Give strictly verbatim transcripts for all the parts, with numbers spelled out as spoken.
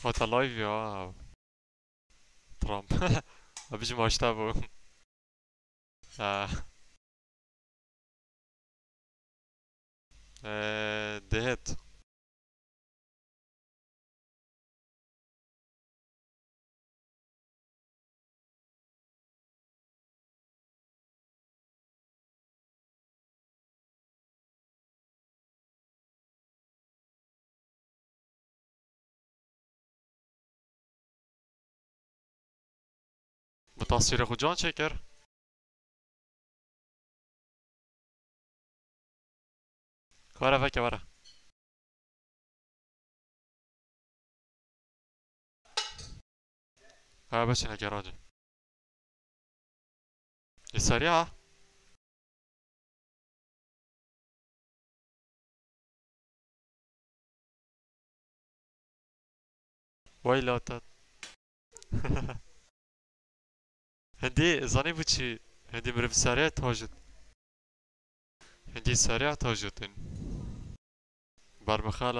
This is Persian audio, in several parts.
هات لايف يا ترامب. بيجي ماشتابو. آه. آه، دهت. بتصوير خو جان شكر. كورا فكا ورا. ها بس هنا كراجل. السريعة. ويلا تات. هندي زاني بتشي. هندي مرف سريع توجد. هندي سريع توجد. برمخالة.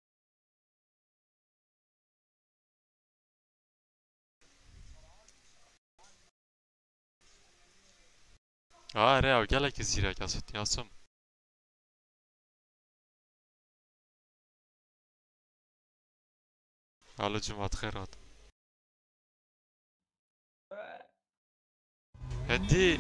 اه ريا وقالك الزيرة كاسوت ياسم. على جمعة خيرات. هندي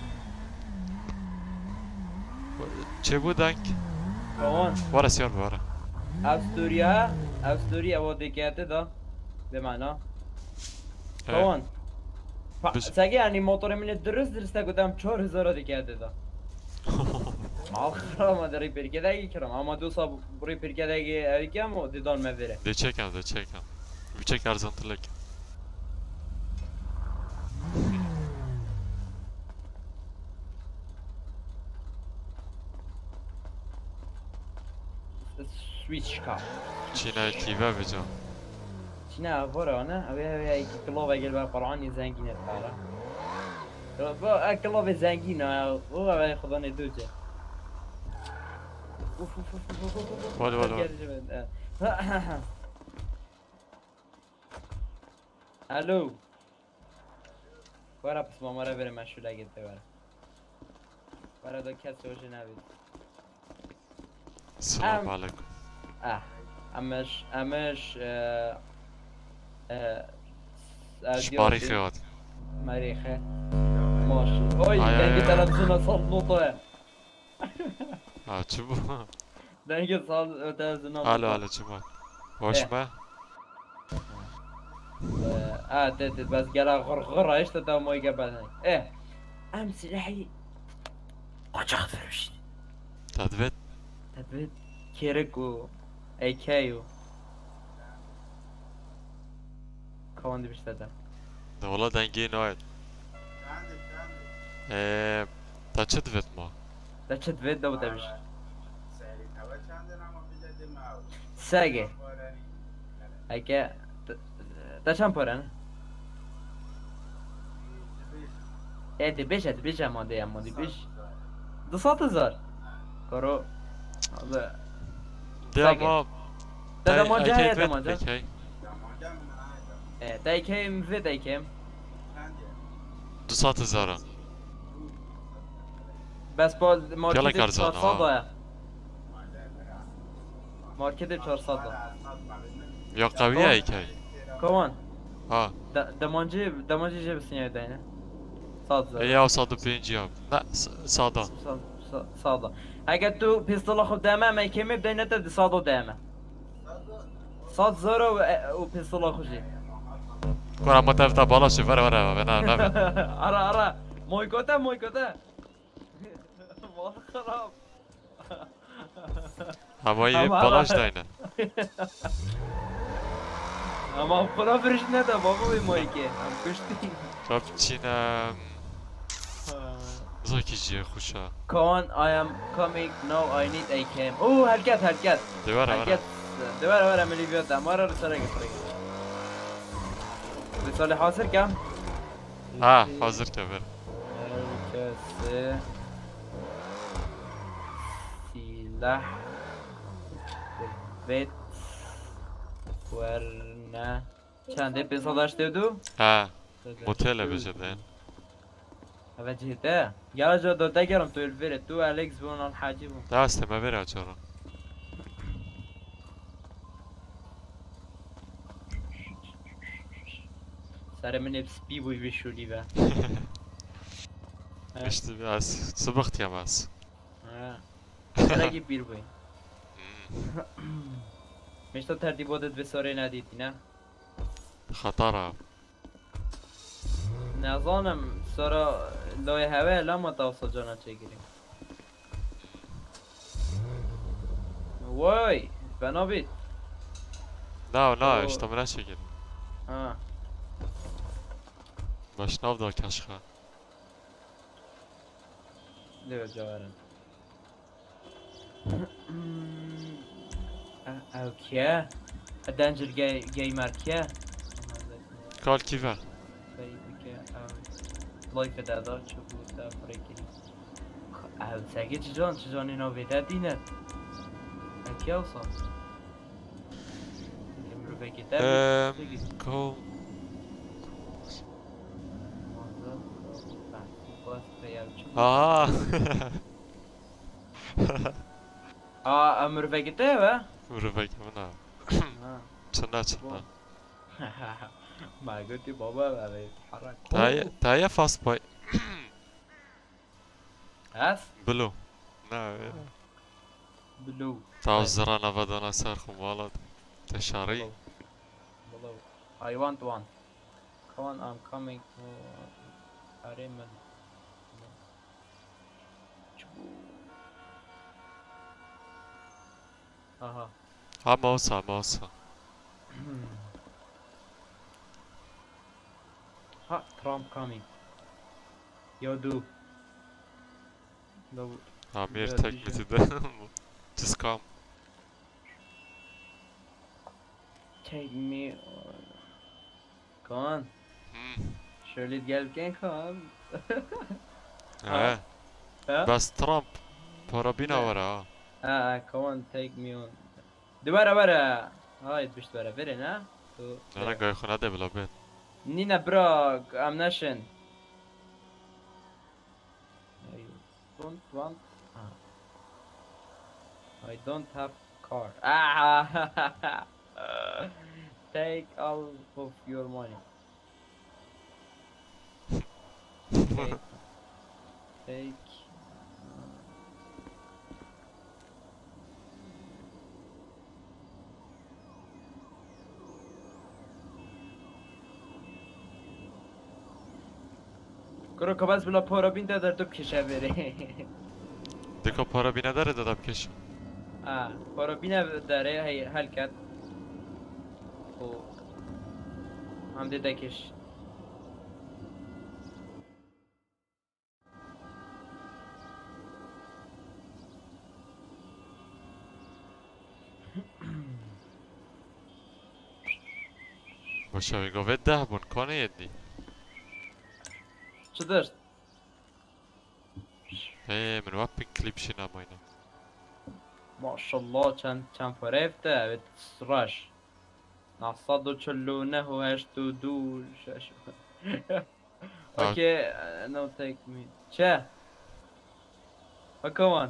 چه بودنك؟ كمان ورا سيار ورا. أستوريا أستوريا وديكاته ده بمعنى كمان بش ساقي يعني موتور من الدرس درسته قدام چهار هزار ديكاته ده ما خرا ما داری پر کده ای کرم اما دو سال بری پر کده ای ای کم و دیدان مبره دي چکم دي چکم. بچک ارزان تلك. سویچ کا چینه کیوه بجا. چنه افورا نه اوه اوه ای کلوب اگر با قرآنی زنگینه پاره با کلوب زنگینه او اوه خدا ندوجه اوف اوف اوف اوف اوف ولو ولو. الو ورا پس ماما را بره مشهور اگه بره ورا دا کسی وجه نبید السلام عليكم. اه امش امش اه اه شباري خيوات. مريخه ماشي اوي دنگی تلفزیون صاد نوتوه اه چبو. دنگی صاد تلفزیون الو الو جمال. واش ما؟ اه تت بس قال غرغره ايش تدا موي قبل ايه ام سلاحي قاچاق فروشی تدبت. تدبیر کیرک و ای کیو کواندی بیشتر ده ده والله دنگي نوعد. ايه تا چه دبت ما؟ ده چه دوید ده بوده بیش سگه اگه ده چند پاره نه؟ ای دی بیش دی بیش اما دی اما دی بیش دو سات هزار کارو ده ده ما ده ده مانجا هیا ده اكيد مانجا اكيد. اه ده ایکیم وید ایکیم دو ساعت هزاره. بس با يلا مارکت كارزان، چهارصد آه. داره مارکت چهارصد داره يا قوية ايكي. كمان اه دمانجي دمانجي جيب السنة دينا صاد زاد ايه او صادو بينجياب. لا صادا. صاد اگر تو پیستولا خود دامه ما کمی بدین نتر صادو دامه صاد زورو و پیستولا خوشی كورا ما تفتح بالا شفر ورا بنا نبي. ارا ارا مويكوتا مويكوتا مال خراب اما يب بلاش داينه. اما خدا فرش نده بابا بی مویکه هم کشتی رب چينا زاكي جي خوشا. كون I am coming now I need a cam اوه حرکت حرکت دوارا ورا. حرکت دوارا ورا ملی بیاد دمارا رساله گفرگی رساله حاصل کم اه حاضر كبر. مرکز سلاح بيت ورنا چنده پیسا داشته دو؟ ها موتيل بجدين هذا جهته يا جو دو تجرم تو الفيرت تو أليكس بون الحاجب لا است ما بيرا جرا سر من بسبي بوي بشولي با مش بس سبقت يا بس سرگی بیر بوی مش تو ترتیباتت به ساره ندیدی نه؟ خطرها نظانم سارا لای هوا لما توسط جانا چگیریم وای بنابید لا لا أوه. اشتم نشكل ها باش نفضل كشخة ليه جوارن اوكي الدنجر جاي جيمر كيا قال كيفا لايف دادا شوفوا تفريكي او ساقي تجان تجان اینا ویده دینت اکی اوصا امرو بگی ام كو آه اه امرو بگی تیوه مرفق منا چنا چنا ما قلتي بابا بابا يتحرك تايا تايا فاست باي هاس بلو نا بلو تاو زرانا بدنا سارخم والد تشاري بلو I want one come on I'm coming to Ariman aha ها موسى موسى ha Trump coming yo do no عمير Yeah, تكمتي ده just come take me on come on شريط قلبكين come اه ها بس ترامب برا بينا ورا اه اه come on take me on دوباره برا هاي بشت برا برا نه انا قاعد يخون هذا بلا بيت نينا براغ ammunition I don't want ah. I don't have car ah take all of your money take, take کرو که بس بلا پارابین دادر تو کشه بره دیگه پارا بی نداره دادم کش آه پارابین داره هی حل کرد و هم دیده کش باشه میگو وید ده بون کنه یدی چه داشت؟ هی من وابین کلیپ شینا ماینا ماشالله چند چند فرفته بهت راش نصد و چلو نه و هشت و دو شش اوکی نو تیک می چه؟ کمان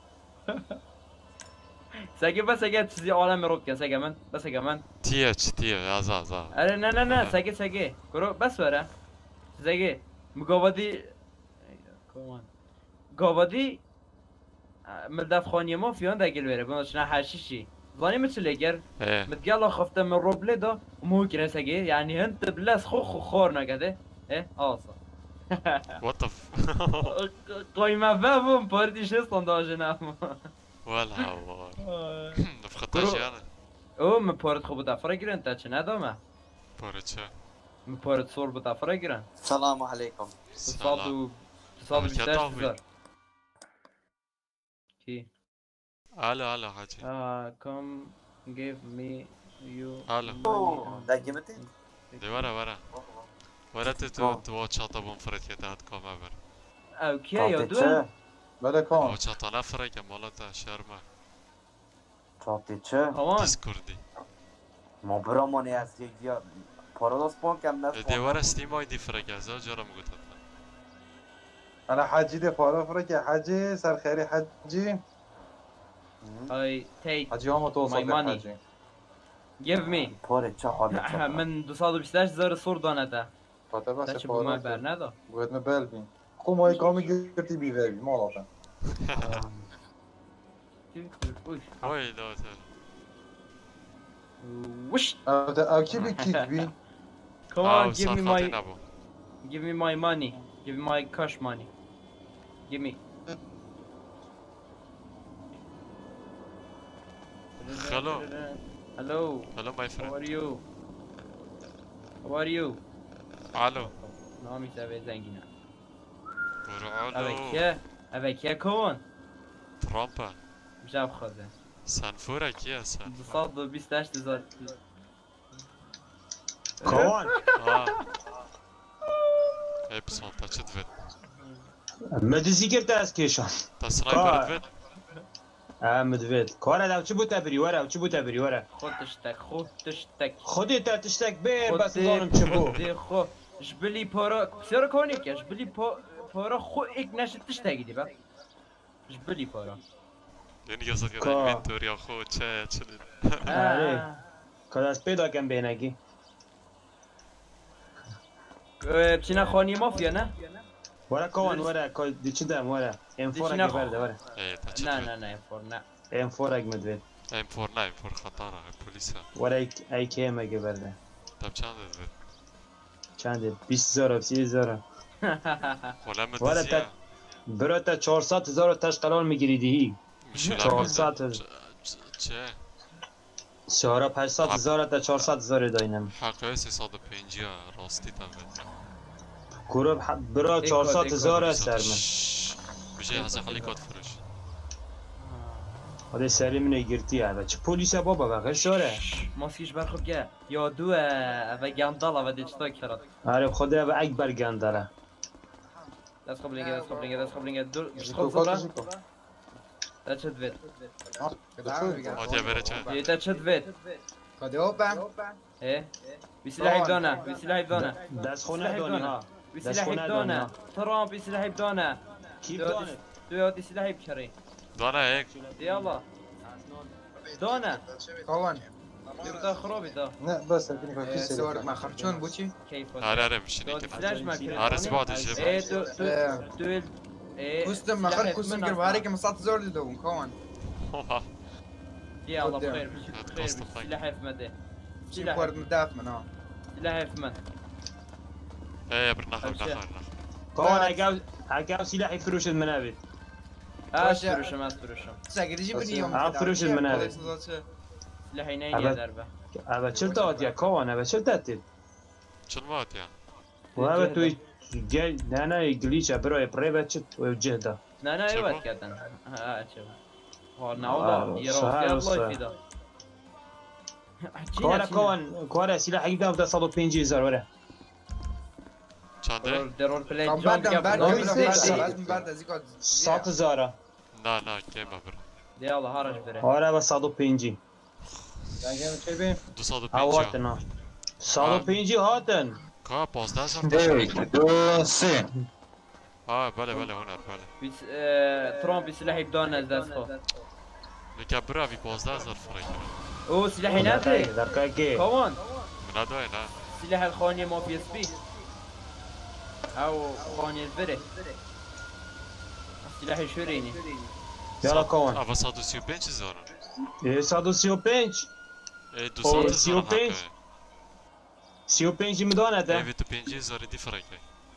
سگه بس اگه چیزی عالم رو که سگه من بس اگه من تیه چی تیه ازا ازا اره نه نه نه سگه سگه کرو بس بره سگه مگاودی کمان گاودی مدف خانی ما فیان دگل بره بناش نه حشیشی زانی مثل اگر ايه متقال خفته من روبله دا مو كده سجي يعني انت بلاس خو خو خورنا كده ايه اصلا وطف قيمة بابهم بارديش اصلا دا جنام ولا حوار نفخطاش يعني او من بارد خو بتا فرقرن انت چه ندامه بارچه من بارد صور بتا فرقرن السلام عليكم تصاد سلام و تصاد و عملت يا بيشتاش طاوي. بزار كي الو الو حاجي اه come give me you الو اوه ده جبتي دي ورا ورا ورا تتو تو چاطا بون فرت كده هات كوما بر اوكي يا دو چه بله او کن چاطا نفرك مالتا شرمه چاتی چه كمان دیسکوردی ما برامانی از یک یا پاراداس بان کم نفت دیوار استیم آیدی فرق از جارم گوتت انا حجي دي فارا فرق حجي سر خيري حجي های تیت حجي هم توصل My money. حجي give me پاره چه حالت چه من دویست و بیست و هشت هزار سور دانته فاتا بس بچه بو من بر فارا ندا قد ما بالبين خو ما يقام قرتي بي بالبي ما لطن وای داتر وش او او كي بي كيك بي come آه on give me صرفاتی my نبو give me my money give me my cash money give me Hello. hello Hello my how friend are you how are you الو نامی سوی زنگینه برو اوه الو کیه اوه کیه کون ترامپا جاب خوده سنفورا کیه سن دویست و بیست و هشت هزار كون آه ای بسان تا چه دوید مدزي كيف تاس كيشان تا سنایپر کا. دوید اه مدفيد كورا دا وشو بوتا بري ورا وشو بوتا بري ورا خودش تک خودش تک خدي تا تشتك بير بس خودی ظالم شبو خودی خو جبلی پارا بسیار کنی که جبلی پا پارا خو ایک نشتش تگیدی با جبلی پارا یعنی یاسا که کا. اینوینتوریا خود چه چه آره. كلاس بيدا كان بينكي بچینه خانی مافیا نه ورا كون ورا كو دي چدام ورا ام دي فور چنا اك برده ورا ای تا چه نه دوید نه نه فور نه ام فور اك مدفيد ام فور نه ام فور خطاره پولیسا ورا اي اي كيم اك برده تا چند دوید چند بیست هزار سی هزار ولا ولا مدزیه تا برو تا چهارصد هزار تاش قلال میگیری دیهی میشه چهارصد چه چه شهرها هشتصد هزار تا چهارصد هزار داینم حقه سیصد و پنجاه راستی تا بید گروه ح- برا ایک چهارصد کد، ایک هزار کد. سر من میشه هزه خالی کات فروش حالا سری من گرتی ها چه پلیس بابا بخیر شاره ماسکیش برخوب که یا دو و گندال و دیجتا کرد آره خدا و اکبر گندره دست خب لینگه دست خب لینگه دست خب لینگه دو جيكو خب كوكو زبا جيكو تا چه دوید آتیا بره چه یه تا چه دوید اه بیسی لحیب دانه بیسی لحیب دانه دست خونه دانی ها بیسی دست لحیب خونه دانی دانه ها ترامپ بیسی لحیب دانه کیف دو دانه دو یادی سی لحیب کری دانه یک یالا دانه كون دا خرابی دا لا بس البيني كوكي صور سيري ما خرجون بوشي کیف آره آره میشینی دو که سلاش ما کری آره سبادش اه دو دو دو اه كوستم ما خرج كوستم قرب هاريك مسات زور دو كون يا الله قدام. بخير هات بخير قصة طيب. سلاح في مده شي سلاح بورد مداف من ها سلاح في من ايه برناخر أمشي. ناخر کون اگاو اگاو سلاحی فروش المنابت اس فروشم اس فروشم ساقي تجيب لي يوم عم فروش المنابر. سلاحي نيني أبد. دربه اوه چل داد یا کون اوه چل دادید چل مات یا و اوه توی گل نه نه گلیچه برای پره بچت و جهده لا لا شوفوا. ايوه كذا ها شوف والله آه، والله يا صحيح، راسي الله صحيح. يفيده کون کون کون سلاحی دام ده صد و پنج هزار وره چنده؟ درول بلاي كم جامب بعد قبل بعد قبل بعد بعد. بعد بعد زيكو صد هزاره نه نه گیمه بر يلا هرج بره آره و صد و پنجی يعني چه بين دو ساد و هاتن پنجاه ها صد و پنجی هاتن که پازده هزار تاشم دو سه آه بله بله هنر بله بس آه، ترامب سلاحي بدون از خو میگه برا وی پازده هزار فرای کرد او سلاحي ناتي در که گه كون من ندوه نه سلاح الخوني مو بي اس بي او خوني البري سلاحي شوريني یالا کون اما صد و سی و پنج هزار صد و سی و پنج ای دو اوه، صد سی و هزار پنج؟ حقه سی و پنجی میدانه ای ده وی تو پنج هزار دی فرای کرد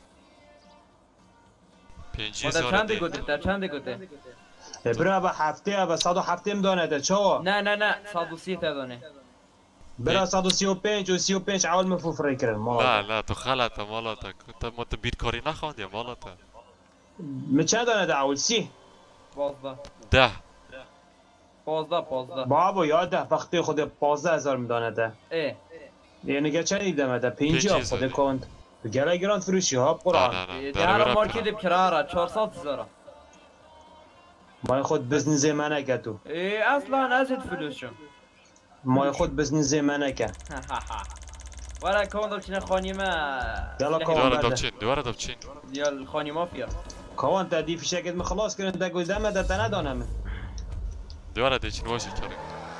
پنج هذا هزار چند دی گوته در چند گوته برا به هفته به صد و هفته میدانه ده چه نه نه نه صد و سی تدونه برا صد و سی و پنج و سی و پنج اول مفروفره کرن نه مالا نه تو خلطه مالاتا تو ما تو بیرکاری نخواند یا مالاتا می چند دانه ده اول سی پازده ده پازده پازده بابا یاده وقتی خود پازده هزار میدانه ده اه یعنی که چه دیدم ده پنجی ها پنج خود هزاری. کند گله گران فروشی ها نه قرآن نه نه ده داره هر برا مارکت برا بکراره چهارصد هزار مای خود بزنس منه که تو ايه اصلا ازت فلوسشم مای خود بزنس منه که ولا كون دبچینه خانی ما يلا كون. دوارا بعد. دبچین دوارا دبچین یا الخانی مافیا كون تدي في شكل خلاص كنا دا قدام دا تنادون هم. دوارا دیچین واشی کریم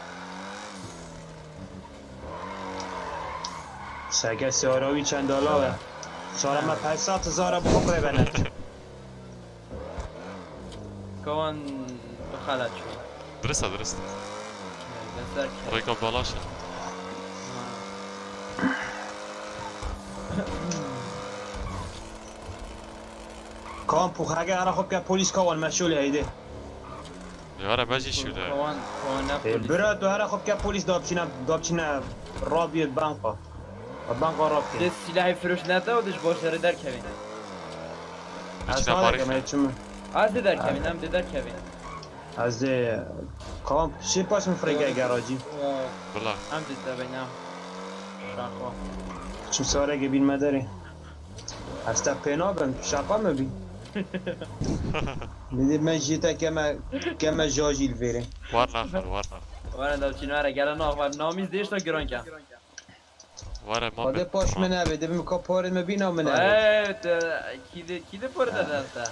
ساكا سواروي چند دلار. سارا ما پنجصد هزار بخوره بنات. كون بخلت شو درسته درسته بسر ریکا بالاشه كون بوخاجة أنا خب كبوليس كون مشغول هيدا. دوارا بجی شده كون كون نبوليس برات وهذا خب كبوليس دابشنا دابشنا رابي البنقة. البنقة رابي. دست سلاحی فروش نده و دش باشتره در کوین دیچین أصلا باری كمان يتشم. از ده در کوین هم ده در کوین از كون شي باش من فريقة جراجي. بلا هم ده در بینم شاخوا شو سارة جبين مداري. هستا بينابن شاقا ما بي. بدي ما جيتا كما كما جاجي الفيري. وار نخر وار نخر وانا دبچینه وره گلن آخر نامیز دیش تا گران کن واره ما خده بد باش من أبي دبي مكبر ما بينا ومن أبي. اه ده کیده کیده پر داده هسته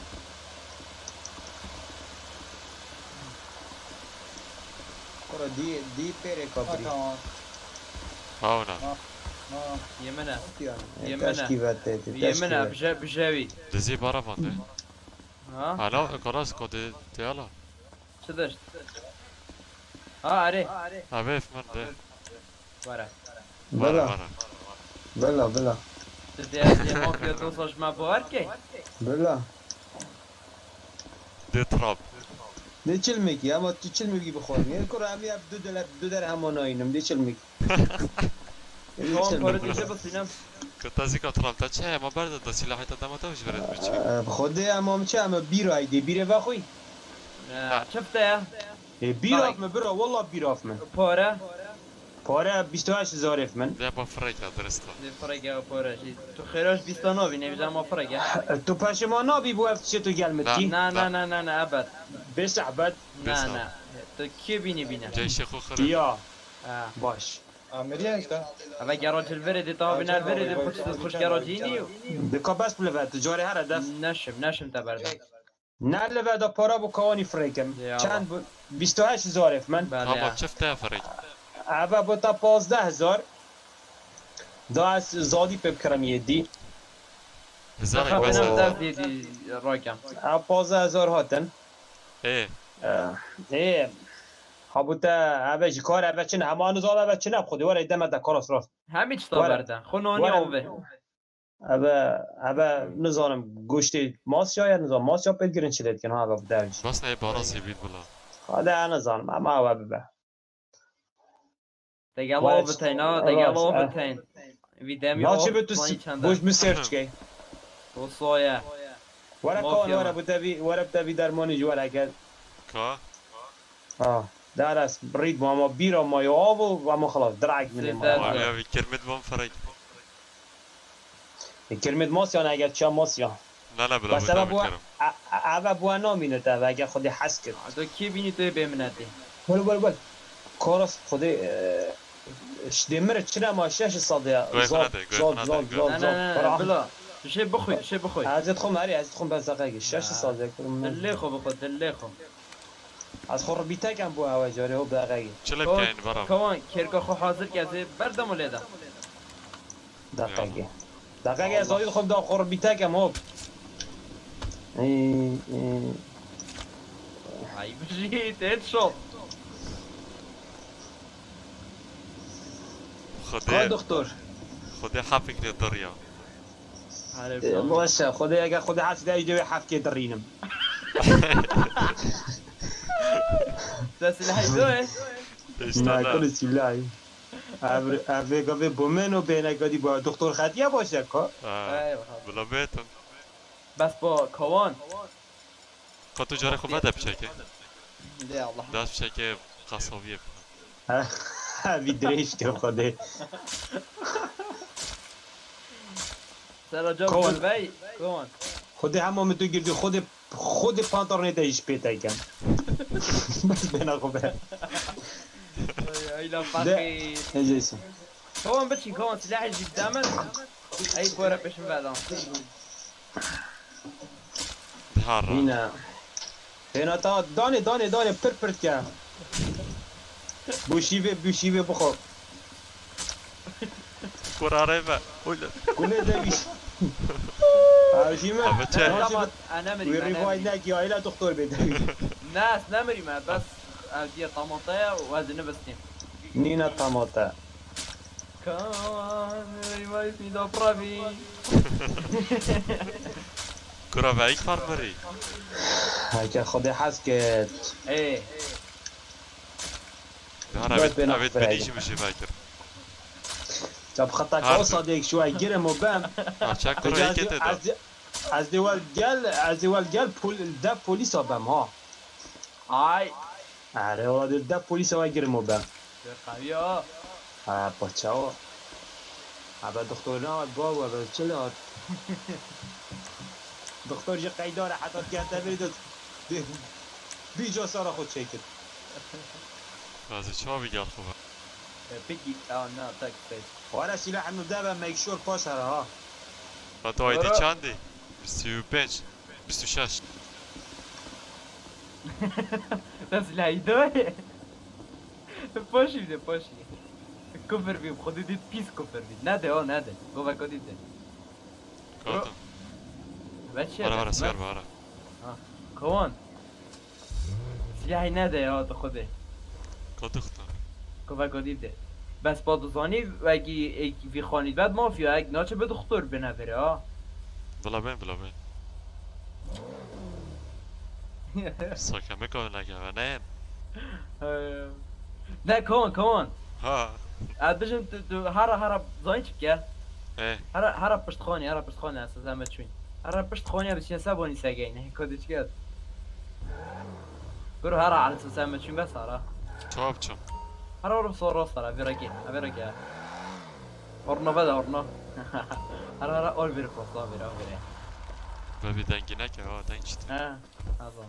كرة دي دي بيري كبري. هاونا یمنه يمنا. تشكيفات تيتي. یمنه بجا بجاوی دزی بارا مانده ها حالا کلاس کده تیالا چه داشت ها اره اوه من ده وره واره بلا واره بلا بلا ده ده مافیا دو ساش ما باور که بلا. ده تراب دي چلميكي اما تو چلميكي بخورني الكرة عم ياب دو دلار دو در هموناينم دي چلميكي. کون پر دیشه بسینم کتازی که تراب تا چه ما برد دا سلاحی تا دمتا وش برد بچی بخوده اما چه اما بيرو هيدي بيرو واخوي. شفته یا بيرو من برا والله بيرو من. پاره پاره بیست و هشت هزار اف من. ده با فرقه درسته ده فرقه پاره شید تو خیراش بیست و نو بینه ما فرقه تو پشمان نبی بو اف چه تو گلمتی؟ نه نه نه نه نه ابد بس عبد. نه نه تو کی بینی بینه جیش خو خره يا آه. باش. عملية اشتا اما گراج الورد تا بینه الورد خوش خوش گراجینی دكا بس بلفت جاري هر دف. نشم نشم تبردم نه لفت پارا بو کوانی فریکم. يا چند بود؟ بیست و هشت هزار اف من. اما بله چفته فرق عبا با تا پازده هزار دا از زادی پی بکرم یه دی هزار خب بس اینم دست دیدی راکم عبا پازده هزار هاتن ايه اه، ای حبوتا عبا جکار عبا چنه همه آنو زاد عبا چنه خودی واره ایده مده کاراس راست همه چی تا وره. بردن خونانی وره. آوه عبا عبا نزانم گوشتی ماس یا نزان ماس یا پید گرین چلید کن ها عبا بدهش بس نه بارا سیبید بلا خواده نزانم اما عبا ببه دیگه وره. آوه تینا دیگه راست، آوه اه. تین ویدمی ناچه آوه به تو سی چنده بوش بسرچ که و سایه وره مافیا کان وره من. بودوی وره بدوی درمانی جو وره کرد که آه در است برید با ما بیرا ما یا آب و ما خلاص درعک منیم سیده. ما واره وی کرمید بام فرق کلمت ماس یا نه اگر چه ماس یا نه نه بلا مثلا بودم بو میکرم اوه بو نامینه تا و اگر خودی حس کرد تو کی بینی توی بمنتی بل بل بل کارس خودی شدیمر چرا ما شش صادیا گوی زاد خنده، گوی زاد خنده، زاد گوی. زاد نه زاد نه نه فرح. بلا شی بخوی شی بخوی ازت خم هری ازت خم بزاقه شش صادیا دلی خو بخود دلی خو از خور بیتا کم بو هوا جاری هو دقیقه چله بکن برام کوان کرگا خو حاضر کردی بردم ولیدا دقیقه دقیقه از آید خب دا خور بیتا کم هو ای ای ای بجید هیت شد آه خودی دکتر خودی حفی کنید دریا باشه خودی اگر خودی حس ده ایجوی حف که درینم دست لحی دوه نه اشتاله کل سیلای اوه گاوه بومن و بینگادی با دکتر خطیه باشه که بلا بیتون بس با کوان که تو جاره خوب بده بشه که لا الله دست بشه که قصابیه همی درشت خوده سر جا کوان. بی کوان خود همه تو گردی خود خود پانتارنه تایش پیتا کن بس بینا خوبه ایلا فقی اجیسو كون بتشين كون سلاح يجي قدامك اي كورة بيش من بعدها دهارا هنا هنا تا داني داني داني پر پر كا بوشيبه بوشيبه بخور كورا ريبا ولا كل ده بيش عايشين أبا تشاهد. طبعا انا مري والريفاي ما ناكي عائلة دكتور بيدوي ناس نمري ما بس دي طماطية وهذا نبستين نينا طماطا كان ما يفيد برافي كورا بعيد فرمري هاي خدي حس كت ايه دهارا لا أبيت بينا أبيت فرعي. بنيجي مش باكر طب خطك عارف. او صديق شو هيجرم وبام عشان كورا هيك تدا از دیوال گل از دیوال گل پول ده پلیس ها بم ها هاي آره ولی ده پلیس ها گرم و بم قوية آه بچه ها عبا دکتر نه با و عبا چله ها دکتر جه قیداره حتی که برید بی جا سارا خود شکل رازي شو بيقال خوبه بيجي اه نا تاك فيس وارا سلاح انو ده بم میکشور پاس هره ها تو ايدي برا. چندي بیست و پنج بیست و شش بس الهيدوي باشي بده باشي كفر بيهم خدي دي بيس كفر بيد ناده اه ناده جوه كودي ده قاتم باشي برا برا سير برا كون سلاحي ناده يا تاخده قد اختار جوه كودي ده بس بادوزاني وگی في خانید بعد مافیا اگه ناچه به دختر بنوره ها بلا بين بلا بين ساكا ميكو نگه و نیم نه کون کون ها اد بجم تو هر هر زاین چی که ايه هر هر پشت خانی هر پشت خانی اساس هم چوین هر پشت خانی بس سبونی سگین نه کدی چی برو هر على اساس هم چوین بس هر شو بچم هر رو صور راست هر بیرکی بیرکی orna بده orna هر هر اول بیر پاسا بیر بیر ببي دنگی نکه ها دنگ چیتی ها هذا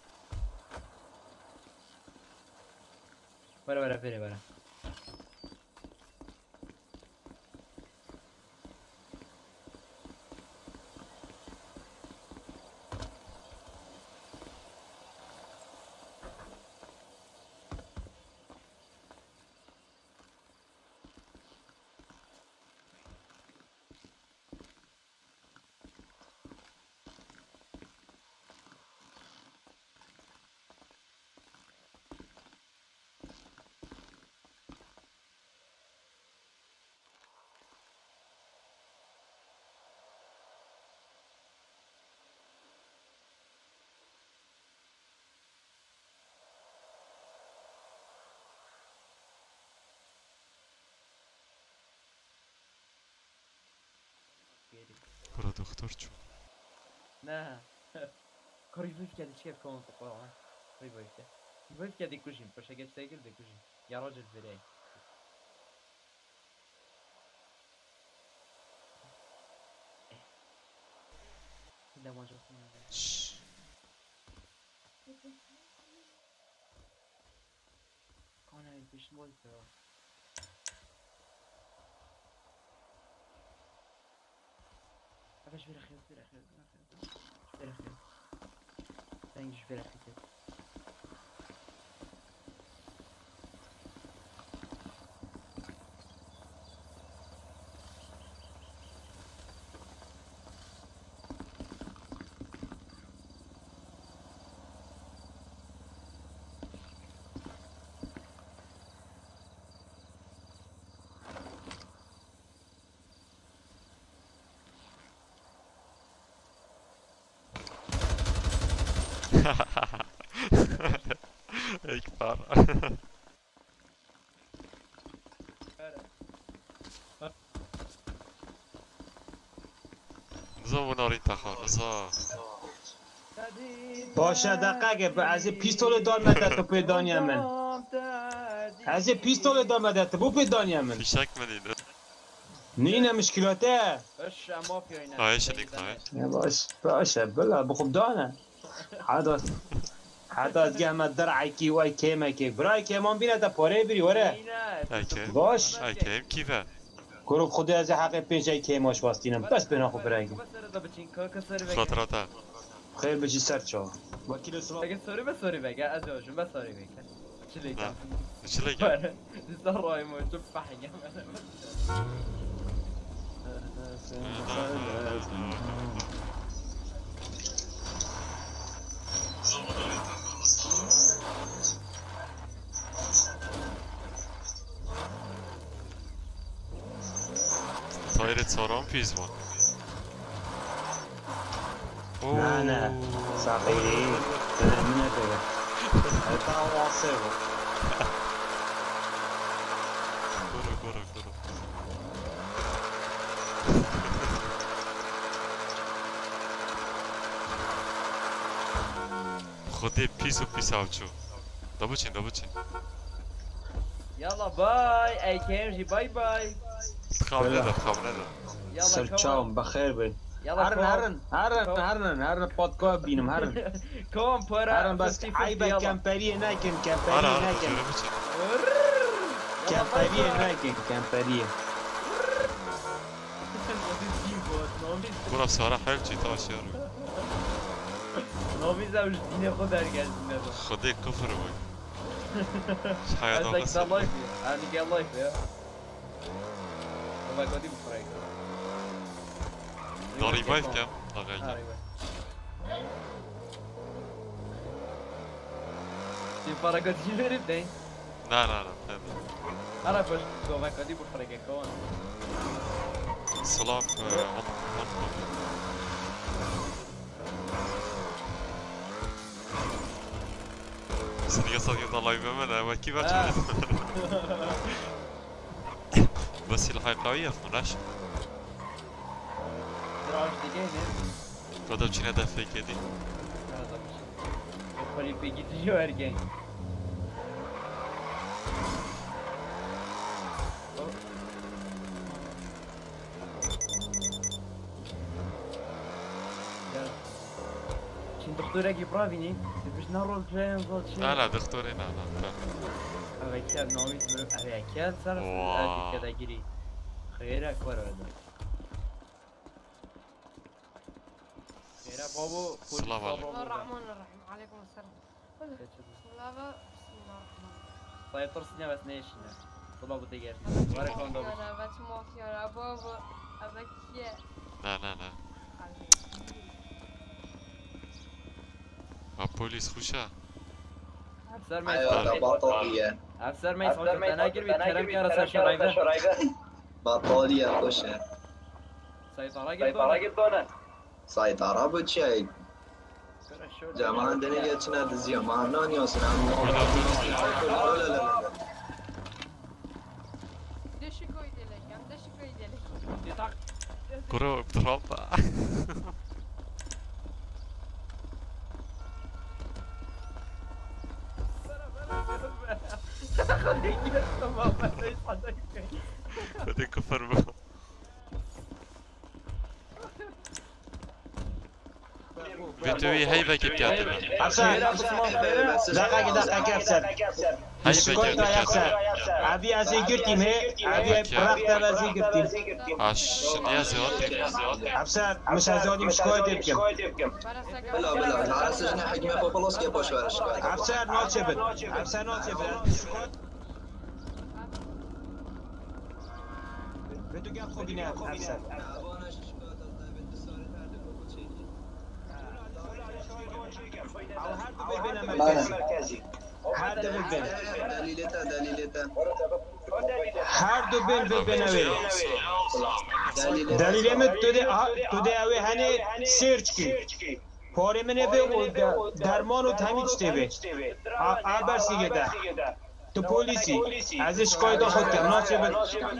برا برا برا برا برا دکتر چو نه کاری ویف کردی چیه کن تو قرآن وی ویف کرد ویف کردی کشیم پشه گفت سیگل دی کشیم یا راجل بره نه ماجا شش کانه این پیش مول تو افش بره خیل بره خیل بره خیل بره خیل دنگش بره خیل هيك بارا نزا وناري تخا نزا باشه دقیقه از پیستول دار مدت تو پیدانی من از پیستول دار مدت بو پیدانی من فيشك منين نینه مشکلاته اش مافیا اینا هاي شريك هاي باش باشه بلا بخوب دانه حدث حدث گهم درعی کی وای کیمه کی برای کیمان بینه تا پاره بری وره هاي كيف باش هاي كيف كيفه کرو خودی از حق پیشای که ماش واستینم بس بنا خوب برگی بس سر بچین که که سری بگه خاطراته خیر بشی سر چا وکیل سلام بگه سری بس سری بگه از جاشون بس سری بگه چلی نه کن چی لگه؟ بره زر رای مو تو فحیم تایرت سارام پیز بود نه نه ساقیری تنمینه بگه تا واسه بود برو برو برو خودی پیس و پیس آوچو دابو چین دابو چین يلا باي اي كيمجي باي باي تخاف نده تخاف نده يلا سر كمان چاوم بخیر بین يلا هرن هرن هرن هرن هرن پادکا بینم هرن كون بورا هرن بس عیبه کمپری نکن آره کمپری آره نکن جلو بچین کمپری نکن کمپری برو سارا حیل چی تاش یارو نامی زوج دین خود درگردیم خودی کفر بود حیات از لک آقا دا لایف یا انا گه لایف یا تو بگادی بفرای داری بایف کم آقا اینجا چی فرقاتی بریم دین نه نه نه انا باش تو بگادی بفرای کون سلام هم سنية صديقة الله يبمنها ما كيف آه. بس الحقيقية في مناش دراج دیگه نه قدر چين هدف كدي خالی بگی تو ارگین چین دکتر اگه براوینی بهش نرول پلین زود چی لا لا دكتوري لا لا اوه کرد نامید برم اوه کرد سر واو. کده گیری خیره کار وده خیره بابو السلام عليكم. بسم الله الرحمن الرحيم عليكم السلام بسم الله بسم الله الرحمن الرحيم طيب ترسني بس نيشنا طلبوا تيجي بارك الله فيك انا بس مافيا بابا ابكي لا لا لا بوليس خوشا افسر ما ايوه يسمع بطارية افسر ما يسمع انا اجر بيتكلم يا رسول شرايبه بطارية خوشة سيطرة قدونا سيطرة بتشي جماعة دنيا كنا دزيا ما ناني وسنا لا لا لا دشي كويدي لك ام دشي كويدي لك كرو بتراب بدي كفر بو بتوي هيبة كيف كاتبة افسر دقیقه دقیقه افسر هيبة سکوت كيف را كاتبة افسر عبی از این گرتیم هی عبی پرخت از این گرتیم عش يا زيادتي افسر مش از آدم شکایت بکم بلا بلا تعال سجن حكمة فوبلوس كيف باش ورا شكاية افسر ناچه بد افسر ناچه بد شکایت به تو گپ خوبی نه افسر هر دو بل بین دليلتا دليلتا هر دو بل بل بین اوی دليلتا دلیل من تو ده تو ده اوی هنه سرچ کی پاره منه به و درمان و تمیز تیبه آبر سیگه ده تو پولیسی از شکایت خود کم ناچه بد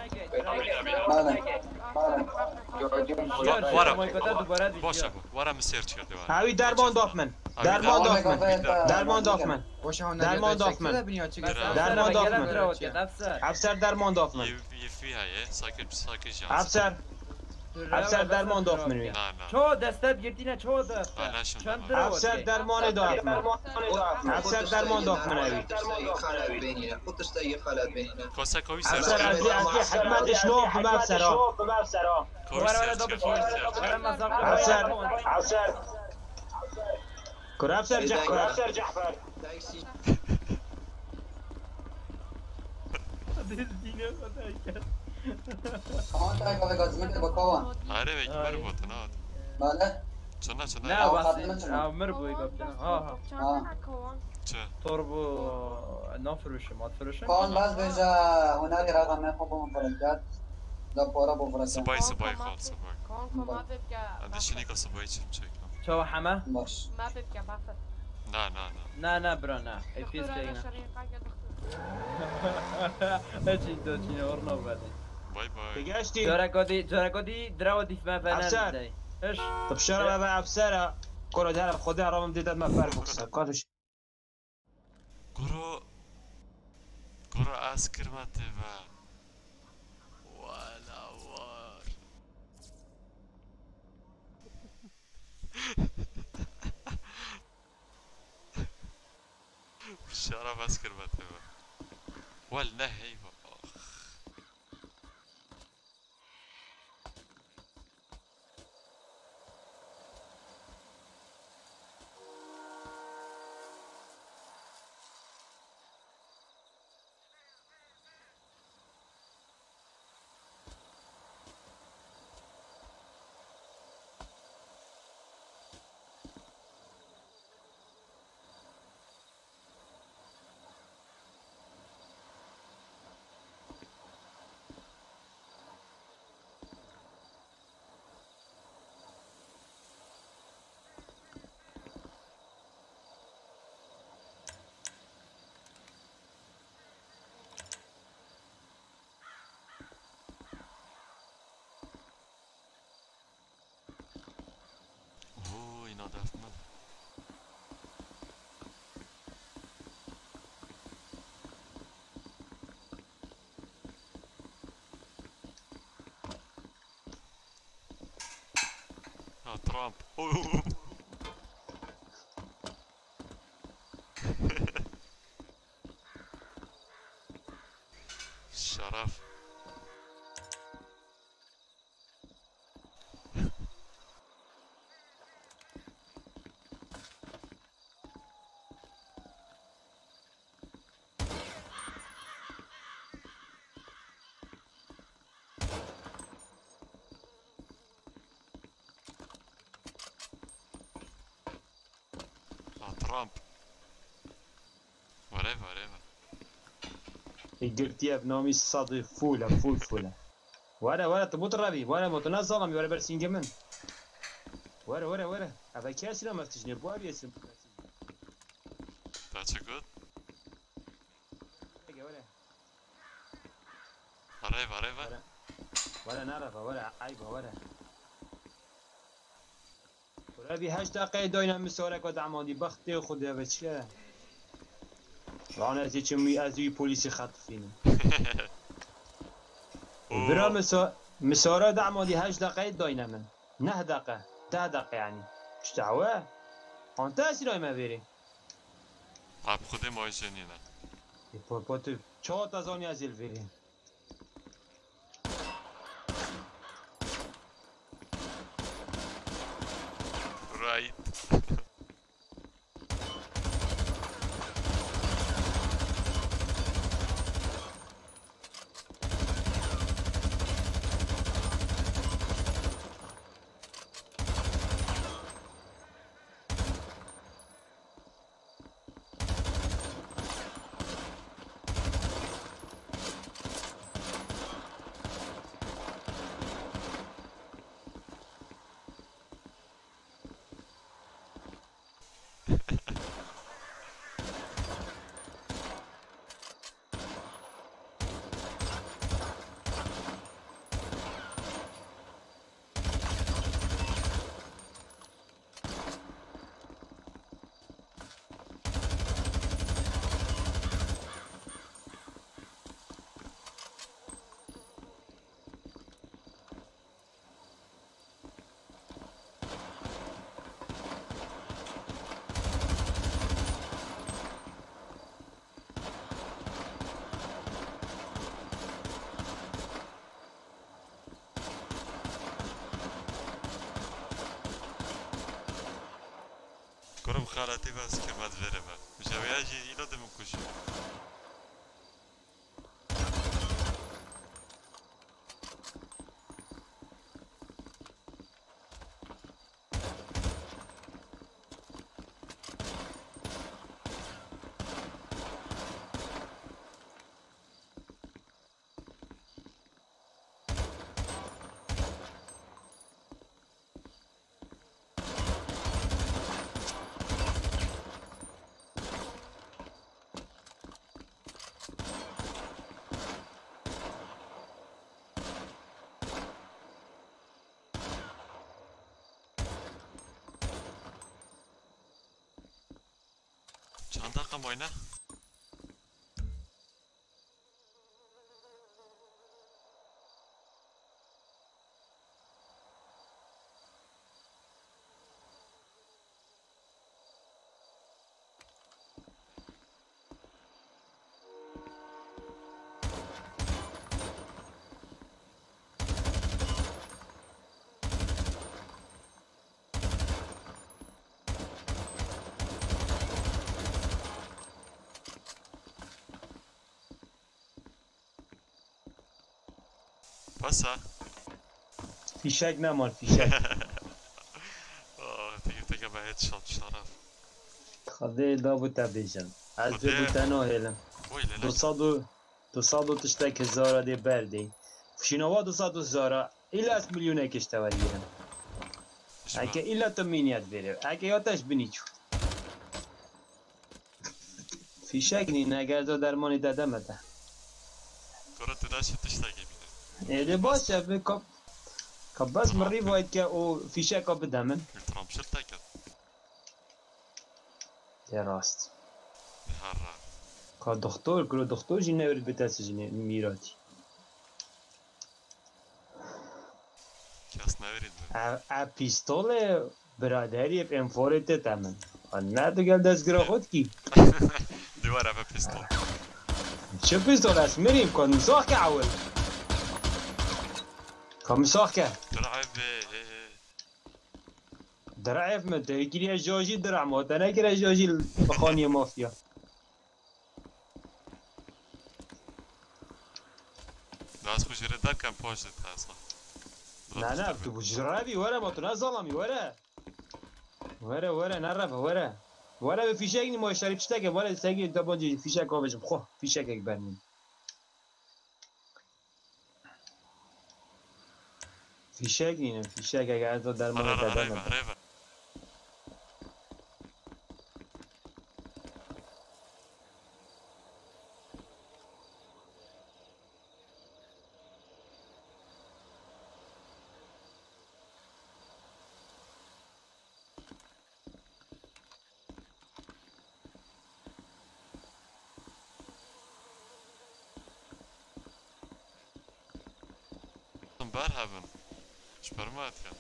ورا باشه بو ورا مسير كده ورا اوی درمان داف من درمان داف من درمان داف من درمان داف من درمان داف من افسر افسر درمان داف من يفيها ايه ساكن ساكن جاهز افسر افسر درمان داخت منوی نه نه چو دستت گرتینه چو دست آه، نشون چند دادم. درا افسر واسه درمان داخت من افسر درمان داخت منوی خودش تا یه خلط بینینه کاسکوی افسر سرچ از از حکمت شناف به افسرا کوی سرچ کرد کوی سرچ کرد. افسر افسر کر افسر جعفر دایسی کمان تای کاوه گازی میده با کاوان آره بگی برو بوده نه بله چونه چونه نه آه، واسه خدمت شما. عمر بوی گفتن ها ها چه طور بو نافروشه ما فروشه کاوان باز بیجا هنری رقم خوبم فرد کرد دا پارا بفرستم سبای سبای خال سبای کن کن ما ببقى اندیشینی که سبای چیم چکم چو همه باش ما ببقى بفت نه نه نه نه نه برا نه ایفیز دكتور انا کهینا شريقة يا دكتور هچی دو چینه ورنو بده بای بای بگشتی جارکادی جارکادی درو دیف ما افسر. فنان دی اش طب شرب به افسر کرو در خدا رام دیدت ما فرق بکسر کارش گرو گرو از کرمته و والا وار شرب از کرمته و ول نهی و آخ اوه اینا دفت من آه ترامب اوه شرف آه ترامب whatever whatever قلتي بنامي صادي فولة فول فولة ولا ولا تبوت الربي ولا متنا ظلمي ولا برسينج من ولا ولا ولا هذا كاس لا ما تجني بوابي اسم that's a good ولا whatever whatever ولا نعرف ولا عيبه ولا ولا بهاش دقيقة دوينا مسورك ودعمودي بختي وخدها بتشكا وانا تيجي ازوي بوليسي خاطفين برا مسا مسارة دعمودي هاش دقيقة دوينا من نه دقيقة ده دقيقة يعني مش دعوة انت اسيراي ما بيري اب خود ماجنینه پوت چهار تا زانی از الفيري right کرم خالتی بس که مد وره با مجاوی جی اینا دم کشی چند دقیقه ماینه؟ بسه؟ فیشک نمال فیشک آه دیگه دیگه به هیچ شاد شرف خدای دا بوتا بیشن از خدای. به بوتا ناهلم وای لیلا دو صد و دو صد و تشتک هزارا دی بردی فشینوا دو صد و هزارا ایلا از میلیونه کشته وریرم اگه ایلا تو مینیت بره اگه یاتش بینی چون فیشک نین اگر تو درمانی داده مده کرا تو داشتی تشتگی بیده ایده باشه به کب کب بس مری باید که او فیشک ها بدمن الترام شل تکد ده راست هر را که دکتر کرو دکتر جی نورد بتاسی جی میراتی کس نورید بود ا پیستول برادری ام فورت تمن نه تو گل دستگرا خود کی دواره به پیستول چه پیستول است مریم کن مساخ که اول کن مساخ که درعه به درعف من تو یکی جاجی درع ما تا نکره جاجی بخانی مافیا دست خوش رو در کم پاشت اصلا نه نه تو بجربی وره ما تو نظالمی وره وره وره نرفه وره وره به فیشک نی ما شریف چتکه وره سگی تا بانجی فیشک ها بجم خواه فیشک اک برمیم فیشک نینم فیشک اگر از در ما آره آره داده آره نده آره بر haben. Spermat ja.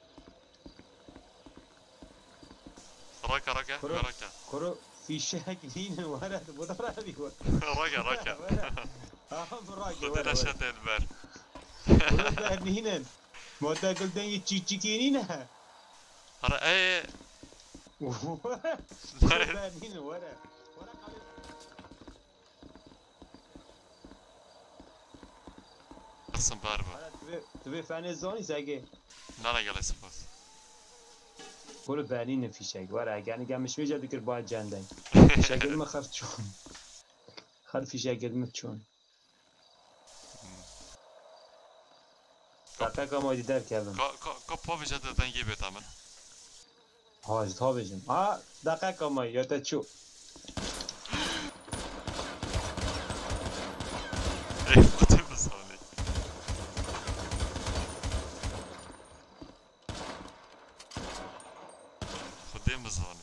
Raka raka Kuru. raka. کرو فیشک نینم وره بودا روی وره Raka raka. هم راکی خود وره نشد البر. برو در نینن ما تا گلدن یه چی چی کنی نه Ara ey. وره در نینن وره وره قبل Asım barba. تو به فن زانی سگه Nana gel spas. برو برین فیشک وره اگر نگمش میجا بکر باید جندن فیشک علم خرد چون خرد فیشک علم چون دقیقا ما دیدر کردم Ka ka ka pavija da dengi betamen. حاج تا بجم آه دقیقا ما یاده چو Ey kutu mısali. Kutu mısali.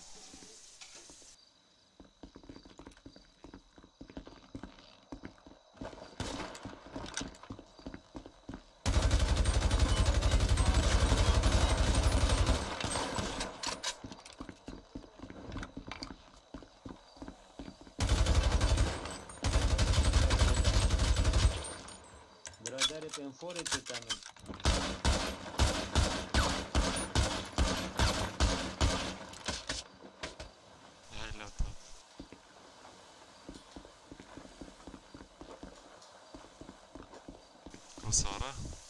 برادرت انفورت تمام خساره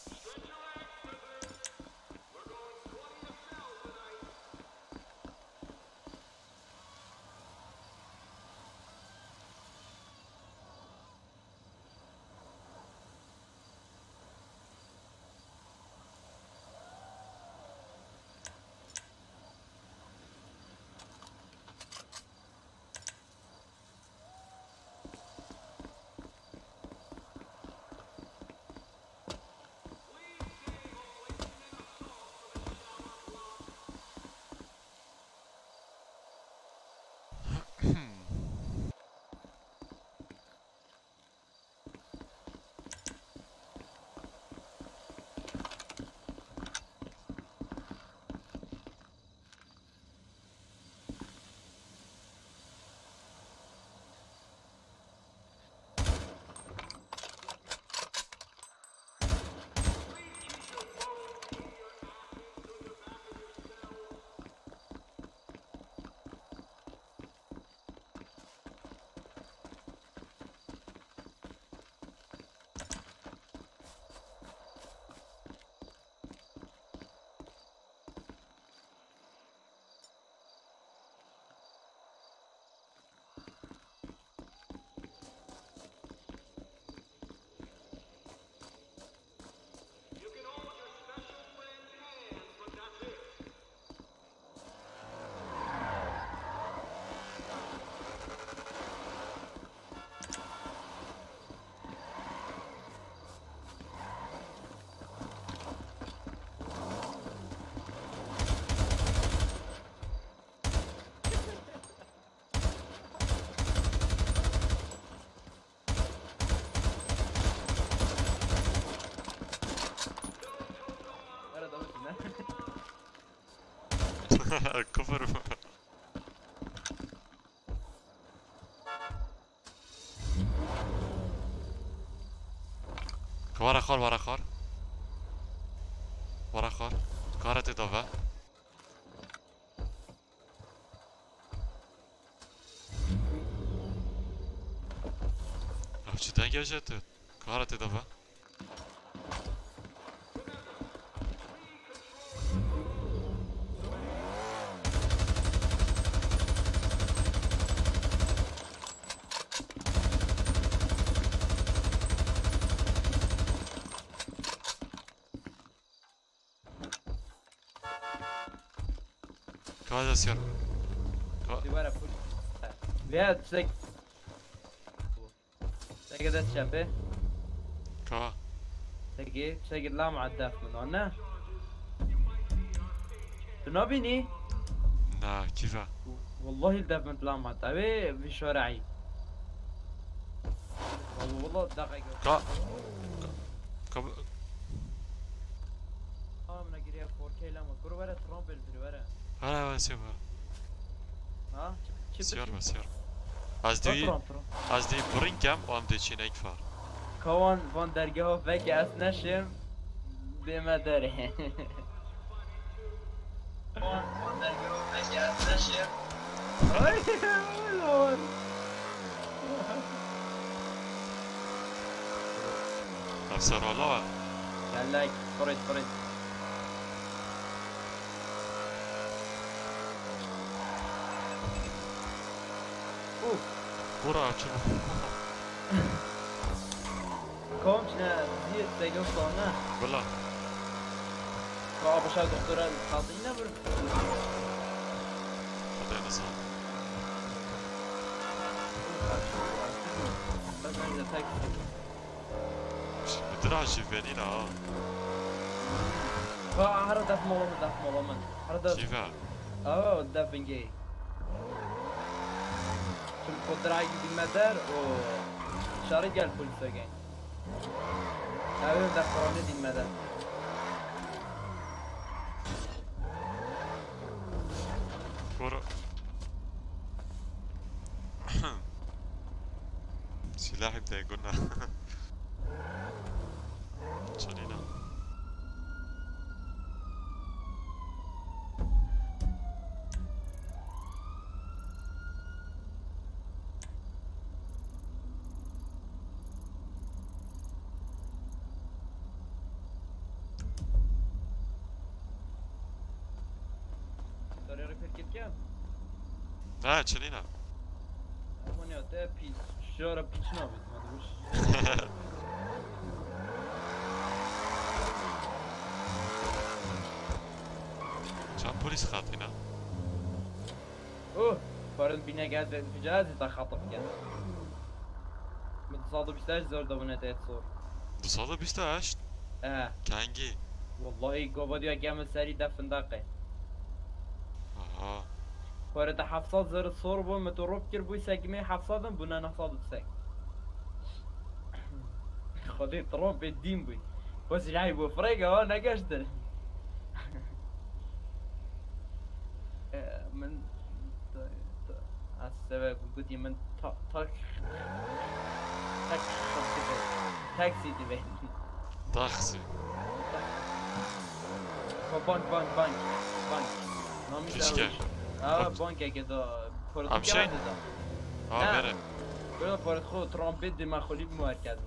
كفر ورا خار ورا خار ورا خار كارت اضافه چیتن گشت كارت اضافه هذا سير Divara full. Veya tsek. تلاقي ذا الشابه كوا تلاقي تلاقي لا معداف من هنا تنابيني نا كيفا والله الداف من لا معداف في شارعي والله دقيقة كا كا اه من اجري فور كي لا ما كرو ورا ترامبل في ورا هلا واسيب ها سير بسير از دی از دی برینکم و هم دی چی نکفر كوان فان درگاه فكي اس نشم بما داره كوان فان درگاه فكي اس نشم اي والله افسر والله قال لك فريد فريد اوف برا چرا كوم شنا زيت تلاقيه صونا والله بابا شاف دكتورة الخاطئين بر هذا نظام بس انا اذا تاكسي بدراجي بينينا اه هذا داف مولا من داف مولا من هذا كيفا اه داف بنجي شو القدرة بالمدار و شاري قال كل سجين هذا داف قراني دي المدار برا سلاحي بدا يقولنا شنينا یاری پر کرد کم نه چلی نه اما نیاده پیچ شارا پیچ نابید ماده بوش چند پلیس خط اینا اوه بارد بینه گاز به انفجار تا خطف کرد متصادو بیشتر زور دوونه تایت صور دوصد و بیست و هشت اه کنگی والله قوبادي قام سري دفن دقي آها بارد حفصات زر الصور بو متروب كر بو ساقمي حفصات بنا نصاد بساق خدي تروب الدين بوي بس جاي بو فريقة وانا قشدر من السبب قلت من تا تاك تاك تاكسي دي تاكسي بانك بانك بانك بانك نامي كشكه اه بانك كده فرد همشي؟ اه بره بره فرد خود ترامپت دي مخولي بمركز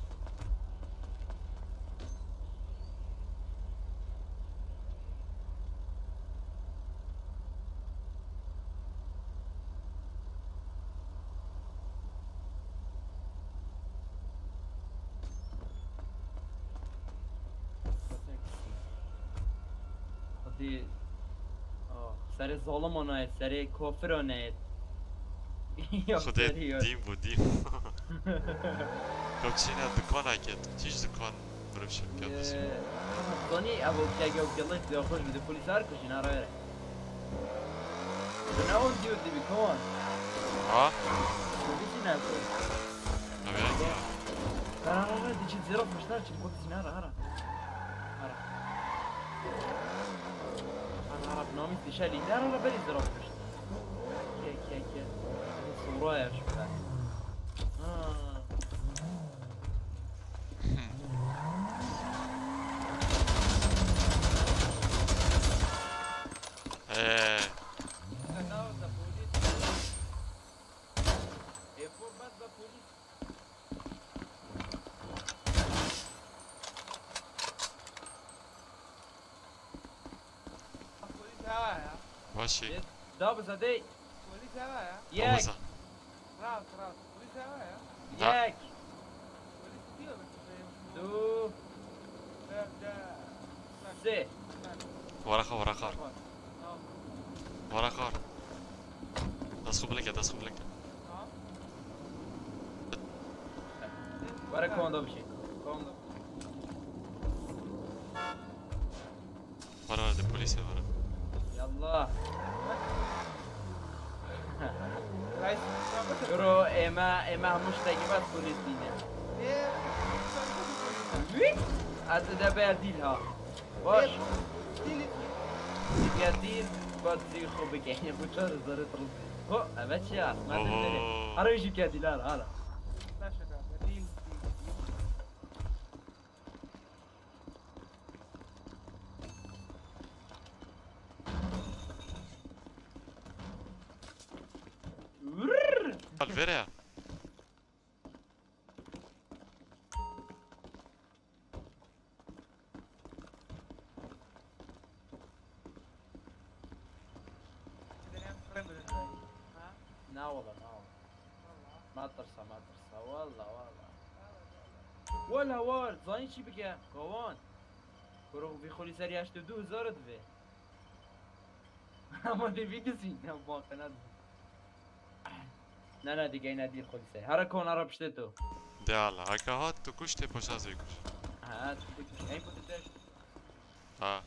خدي اه سر ظالم انا سر کافر انا خودت دیم بود دیم کچینه دکان اکید چیش دکان بروف شب کرد بسی زانی ابو کیگه و گله دیو خوش بده پلیس هر کشین هر هره نه اون دیو دی بیکان ها پلیسی نکن نبی اینجا هر هر هر دی چی زیرا پشتر چی بخود زین هر هر هر هر هر نامی تشالی هر هر بری زیرا پشتر کی کی کی صورة يا شباب آه ايه now the police if for bad the police police هوايا باشي دابز هدي police هوايا ياك بابوزا راس راس police هوايا ياك police كتير بس دو ده ده سي ورقه ورقه ورقه دست خوب لکه دست خوب لکه برای کماندو بشی کماندو برا ده پلیسه برا يلا رئيس برو اما اما مشتاقي بس بوليس دينا هذا ده بيديل ها باش بيديل بدي خو بكين بوشار زرت رزي هو ابتشي ما تدري اوه هذا يجي بيديل هذا هذا لا شكا بديل الفيريا لا والله لا والله ما ترسى ما ترسى والله والله ولا وال زين شي بك كوان برو في خولي سري اشتو دو هزار دفي اما دي فيكسي نه باقي ندفي نه نه دیگه این دیر خودی سری هر کن هر پشت تو دیالا اگه هات تو کشته پاش از کش ها تو بکش این پشت تش ها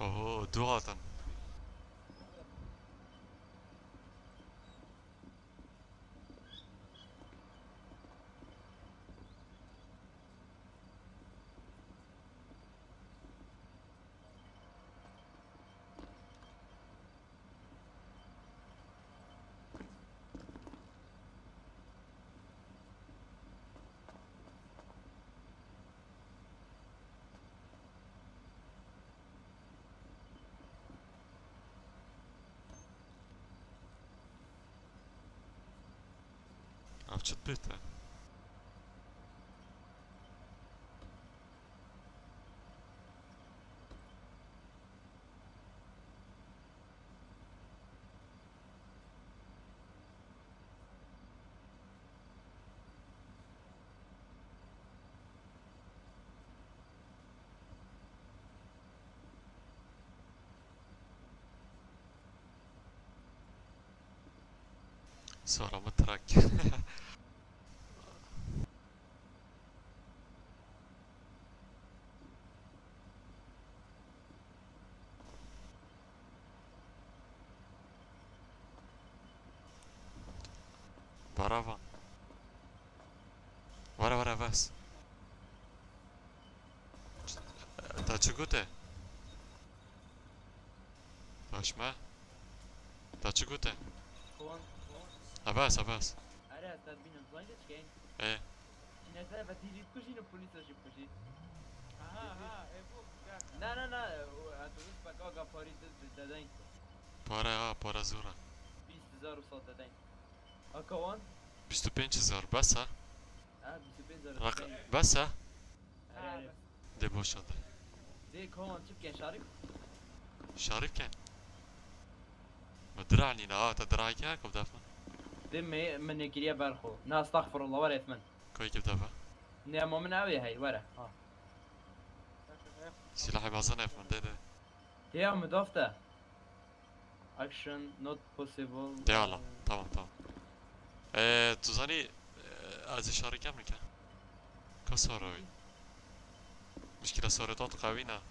اوه دو هاتن Avcıt bitti. Sonra mı trak? Bravo. Vara vara bas. Ta çi gote? Taşma. Ta çi gote? كوان Abas abas. اره استاد بینم زنگ چکین ايه نظر و تیجی کشین و پلیس رو کشید ها ها ابو نه نه نه اتوبوس بکا آقا پاری دادن para ha para zora. بیست هزار و صد دادن آکوان بیست و پنج هزار بس ها؟ اه بیست و پنج هزار رق... بس ها؟ اره اره ده باشد. دی کوان چی بکن شارک شارك كان مدرعني نا تدرعي كان كيف دافع دی می من نگیریه برخو نه استغفر الله وره اتمن كوي كيف دافع نه ما من اوی هی وره ها سلاحي بازنا يفهم ده ده دی هم مدافته action not possible ده يلا تمام تمام ايه تزاني از اشاره كم نكا كساروي مشكلة سارتات قوي نه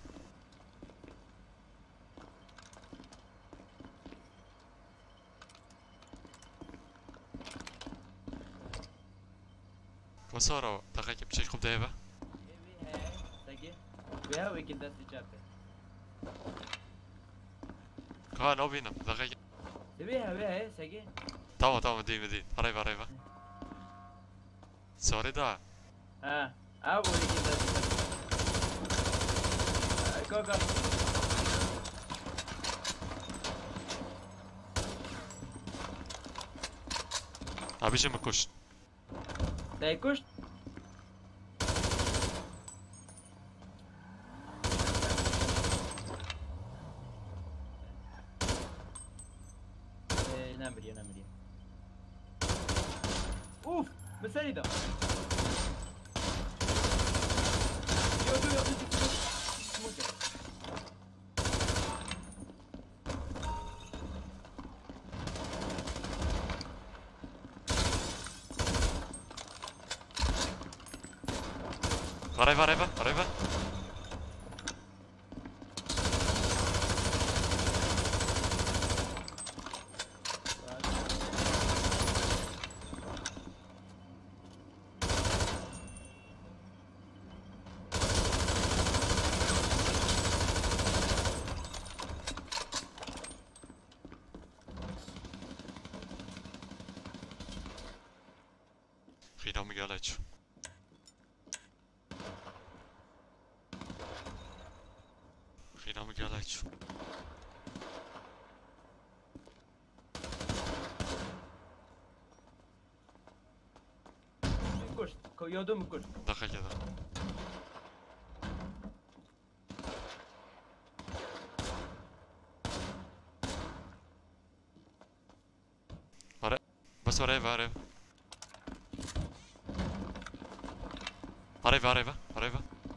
كسارو دقيقة بشي خوب ده با اوی هی سگی وی ها وی که دستی چپه كان او بينم دقيقة دی وی ها وی هی سگی تمام تمام دي مدين هريبا هريبا سوري دا اه او وی که دستی چپه کاکا ابيش مكوش دی کشت اه، نمریه نمریه اوف مسری دا یادو یادو سموکه هريبا هريبا هريبا خينا مقالاتشو خينا مقالاتشو کشت که یادو میکشت دقيقة ده هري بس هريبا هريبا هريبا هريبا هريبا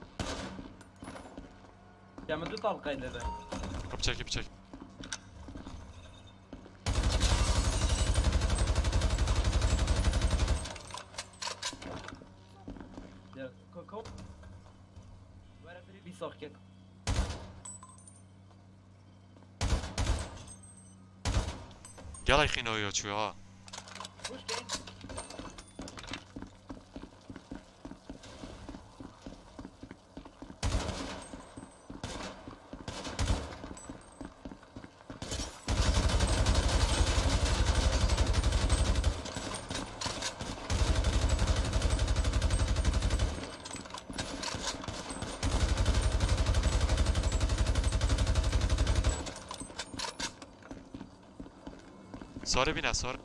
یا من دو طلقه داده بچاكي بچاكي کو کو وره بری بی ساخت کرد گلای خینه یا چوی ها خوش کن ساره بینه ساره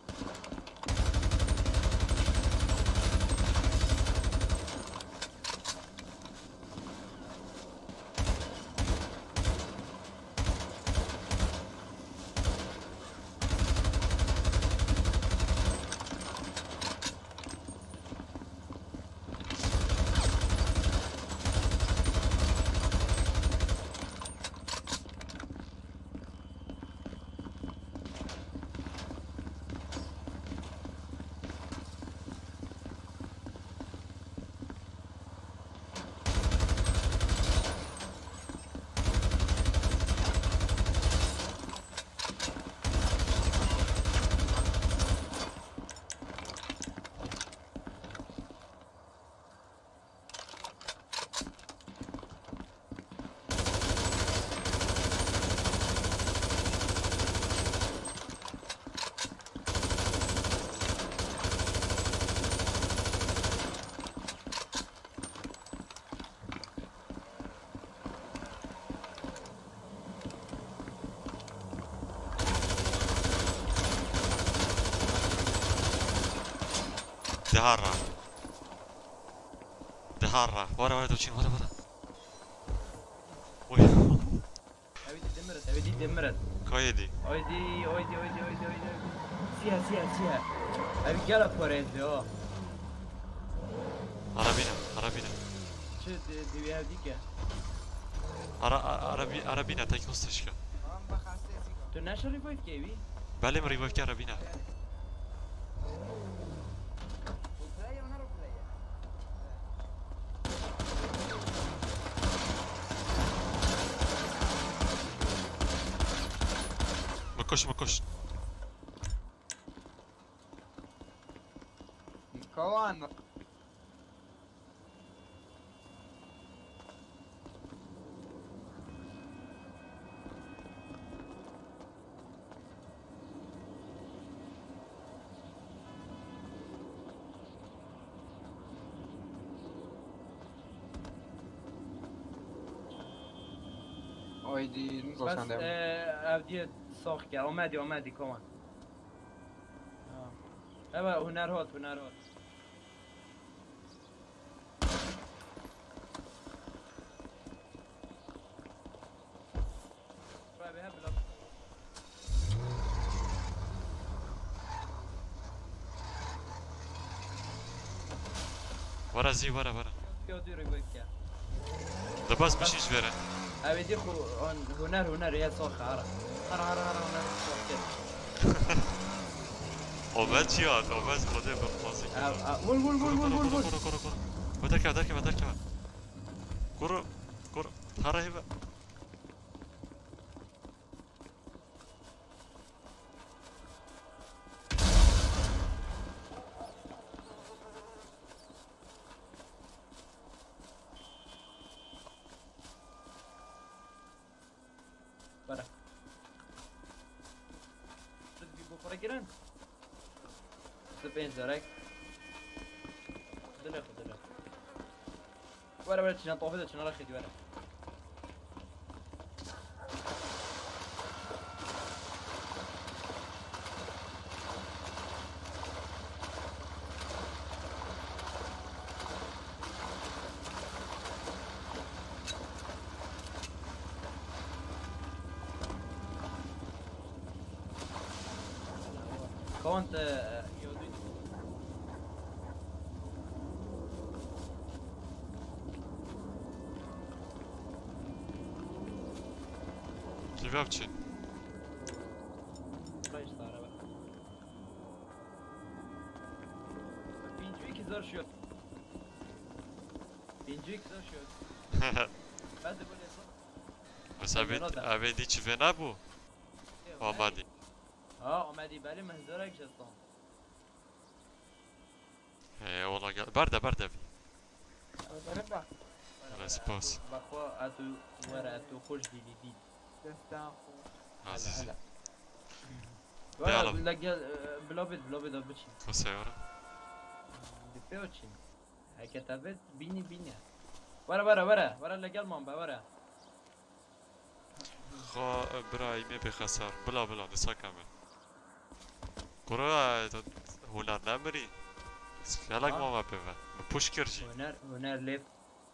دهارا دهارا ورا ورا دوچين ورا ورا وي ابي دمرت ابي دمرت كايدي ايدي ايدي ايدي ايدي ايدي سيها سيها سيها ابي قلب فوريزي اه عربينا عربينا شو دي هذيك عربي عربينا تاك مستشفى تو نشر ريفايف كيبي بله مريفايف كي عربينا مكوش مكوش كوان آیدی بس ابدی ساخت کرد اومدی اومدی کمان اما هنر هات هنر هات ورا زي ورا ورا يودي ريبويك يا ده بس بشيش فيرا ابي دي خو هنر هنر يا صاخ عرا عرا عرا عرا هنر صاخ كده اوبد چیاد اوبد خدا بخواستی ول ول ول ول ول ول کرو کرو کرو بدرک بدرک بدرک کرو کرو هره هبه برا تبي بفرق جران تبين زرق دلخ دلخ ورا ورا تشنا طوفه تشنا رخي دي ورا كونت يودي Kivap çi باش طاره بقى بينجويك زار شو بينجويك زار شو بعد بقول يا بس ابد ابدی چی نبو آمدی اه اومدی بله مهزارك جستان ايه والله قال برده برده في ضربة ولا سباس بخوا اتو ورا اتو خوش ديلي دي دستان خو عزيزي ورا يلا. لقى بلوبد بلوبد ابتشي كو سيارة بيوتشي هاي كتبت بيني بيني ورا ورا ورا ورا لقى المنبع ورا خا براي مي بخسر بلا بلا نسا كامل قرا هنر نمري يالك آه. ماما بيفا بوش كرجي هنر هنر ليف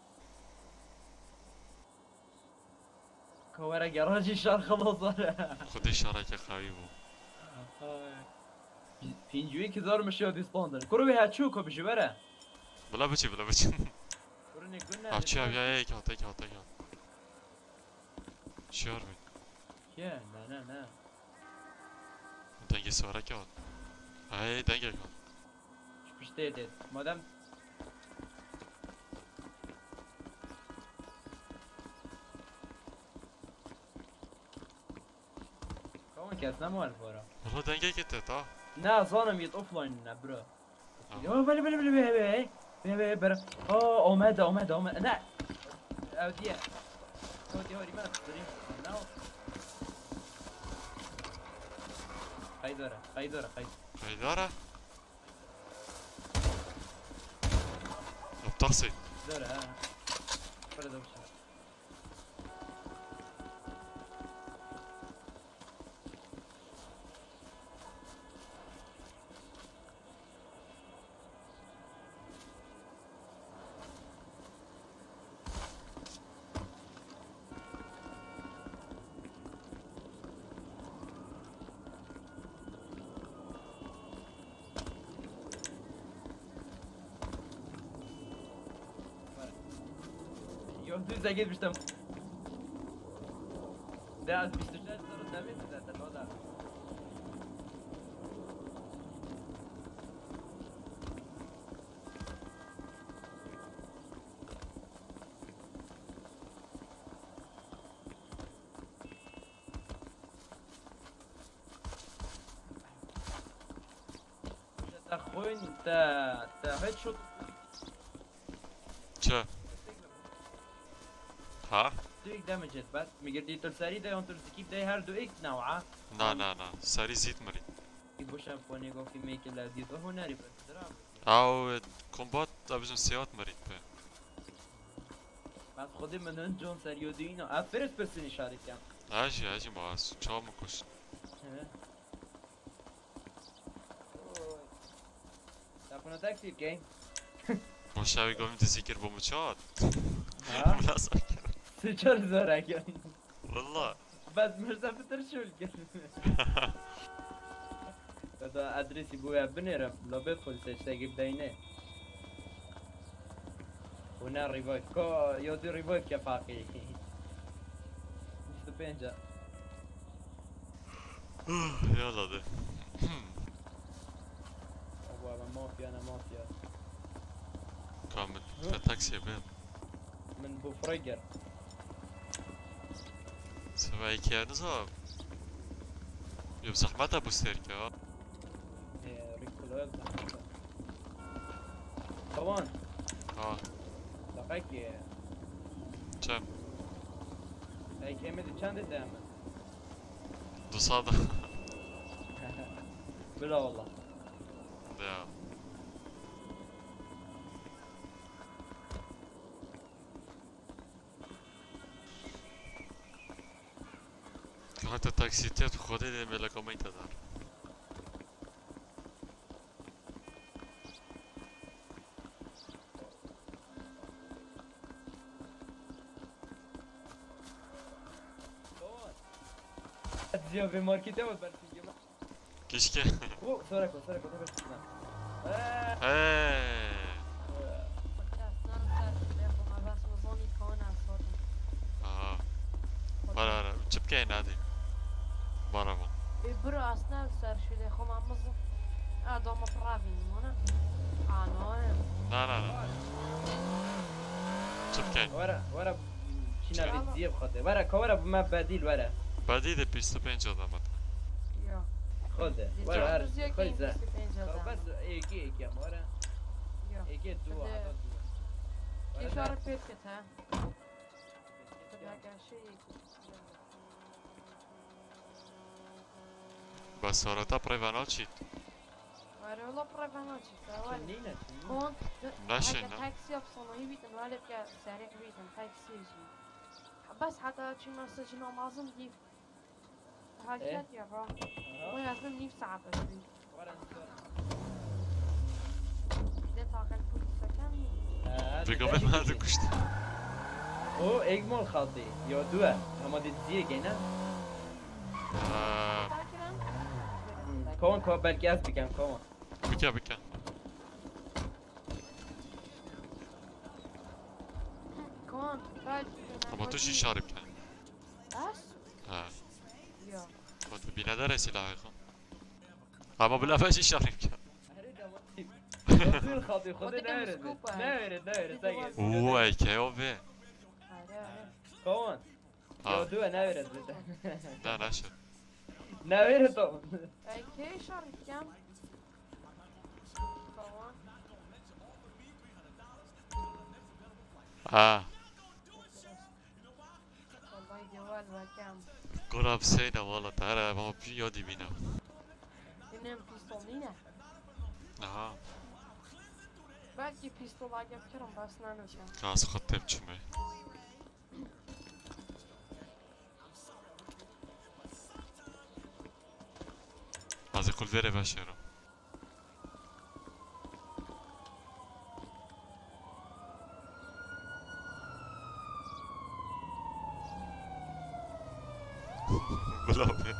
كورا جراجي شار خلاص ورا خدي شراكة خايبو فينجوي كذار مش يودي ستاندر كروي هاتشو كو بجي ورا بلا بچي بلا بچي كورني قلنا اه چي يا ايك هات ايك هات ايك شيار بي يا لا لا لا دنگي سوارا كات هاي دنگي كات شو بشتي ديت مادام كون كاس نمو الفورا والله دنگي كت تا نا ظالم يت اوفلاين برو آه. اوه بلا بلا بلا بلا بلا بلا بلا برا اوه اومد اومد اومد لا اوديا اوديا هوري ما تقدرين نو خيدورة خيدورة خيد خيدارة بتقصي دورة ها فرد وش يوم دوز اكيد مش تم ده مش تشتغل صار قدامي ده الوضع اخوين انت انت هيد شوت چه ها دو یک دامجت بس میگه دیتر سری ده اون تر سکیپ ده هر دو یک نوعه نا نا نا ساري زيت مري يبوش فوني جو في ميك لا دي ده هنري بس درام او كومبات ابزم سيات مريت به بس خودی من اون جون سریو دینا افرس پرسنی شاری کم اجي اجي باس چا مكوش تاكونا تاكسي كي مشاوي قوم تذكر بمشات ها لا ساكر سجل زورك والله بس مرزا بتر شو الكل هذا ادريسي بويا بنيرم لو بدخل سيجيب دينه هنا ريفايف كو يودي ريفايف كفاقي مش بينجا يلا ده ابو انا مافيا انا مافيا كامل في تاكسي يا بيب من بو فريجر سواي كيا نزاب يب زحمتها بوستيركا ها ريكولوز طبعا اه دقيقة كم هاي كلمة چند دائما دو صادة بلا والله يا حتى التاكسيتات خودي دي ملكو ما يتدار زيو في ماركتة والبرسيجي كيشكي اوه سوركو سوركو تبس ايه اه برا برا چبكي نادي برا با برو اصلا سر شده خو من مزم ادامه پراوی میمونه آنه لا لا لا چبكي ورا ورا چینا بزیب خاطر ورا کورا ما بدیل ورا بعدی ده بیست و پنج آدمت یا خوده دیگه وارا هر روزیه که خوی این زه بیست و پنج خب دادم. بس ایکی ایکی هم وارا یا. ایکی دو بده. حتی دو کی شار پیت کت ها؟ بده گرشه یکی. بس سارتا پریوانا چید آره والله پروانه چی سوال. چنینه کن. نشین، اگه نه. تاکسی افسانه‌ای بیتن ولی که سریع بیتن تاکسی جی. بس حتی چی مسیج نامازم گیف. حرکت یا با. وای اصلا نیف صعبه بی. ده تاکل پلیس کمی. بگم به مرد کشت او اگمال خالدی یا دوه اما دید زیه گینه تاکرم. کون که بلکه از بگم کون بکن بکن کن. بعد. اما تو چی شاری بکن بس. ها یا. خود بینه داره سلاحی خون اما بلا چی شاری بکن خودی خالدی خودی خودی که نورد مسکوپه. نورد نورد سگه اوه ای که او به آره آره. کون یا ها دوه نورد بده نه نشد نورد تو ای کی شاری کم. بابا. اه والله جوال و کم. گراب سینه والا تره اما بی یادی بینم اینم پیستول نینه. آها belki pistol agap kiram bas nanukam. Gaz خود تبچمه از کل وره باشه رو بلا بیا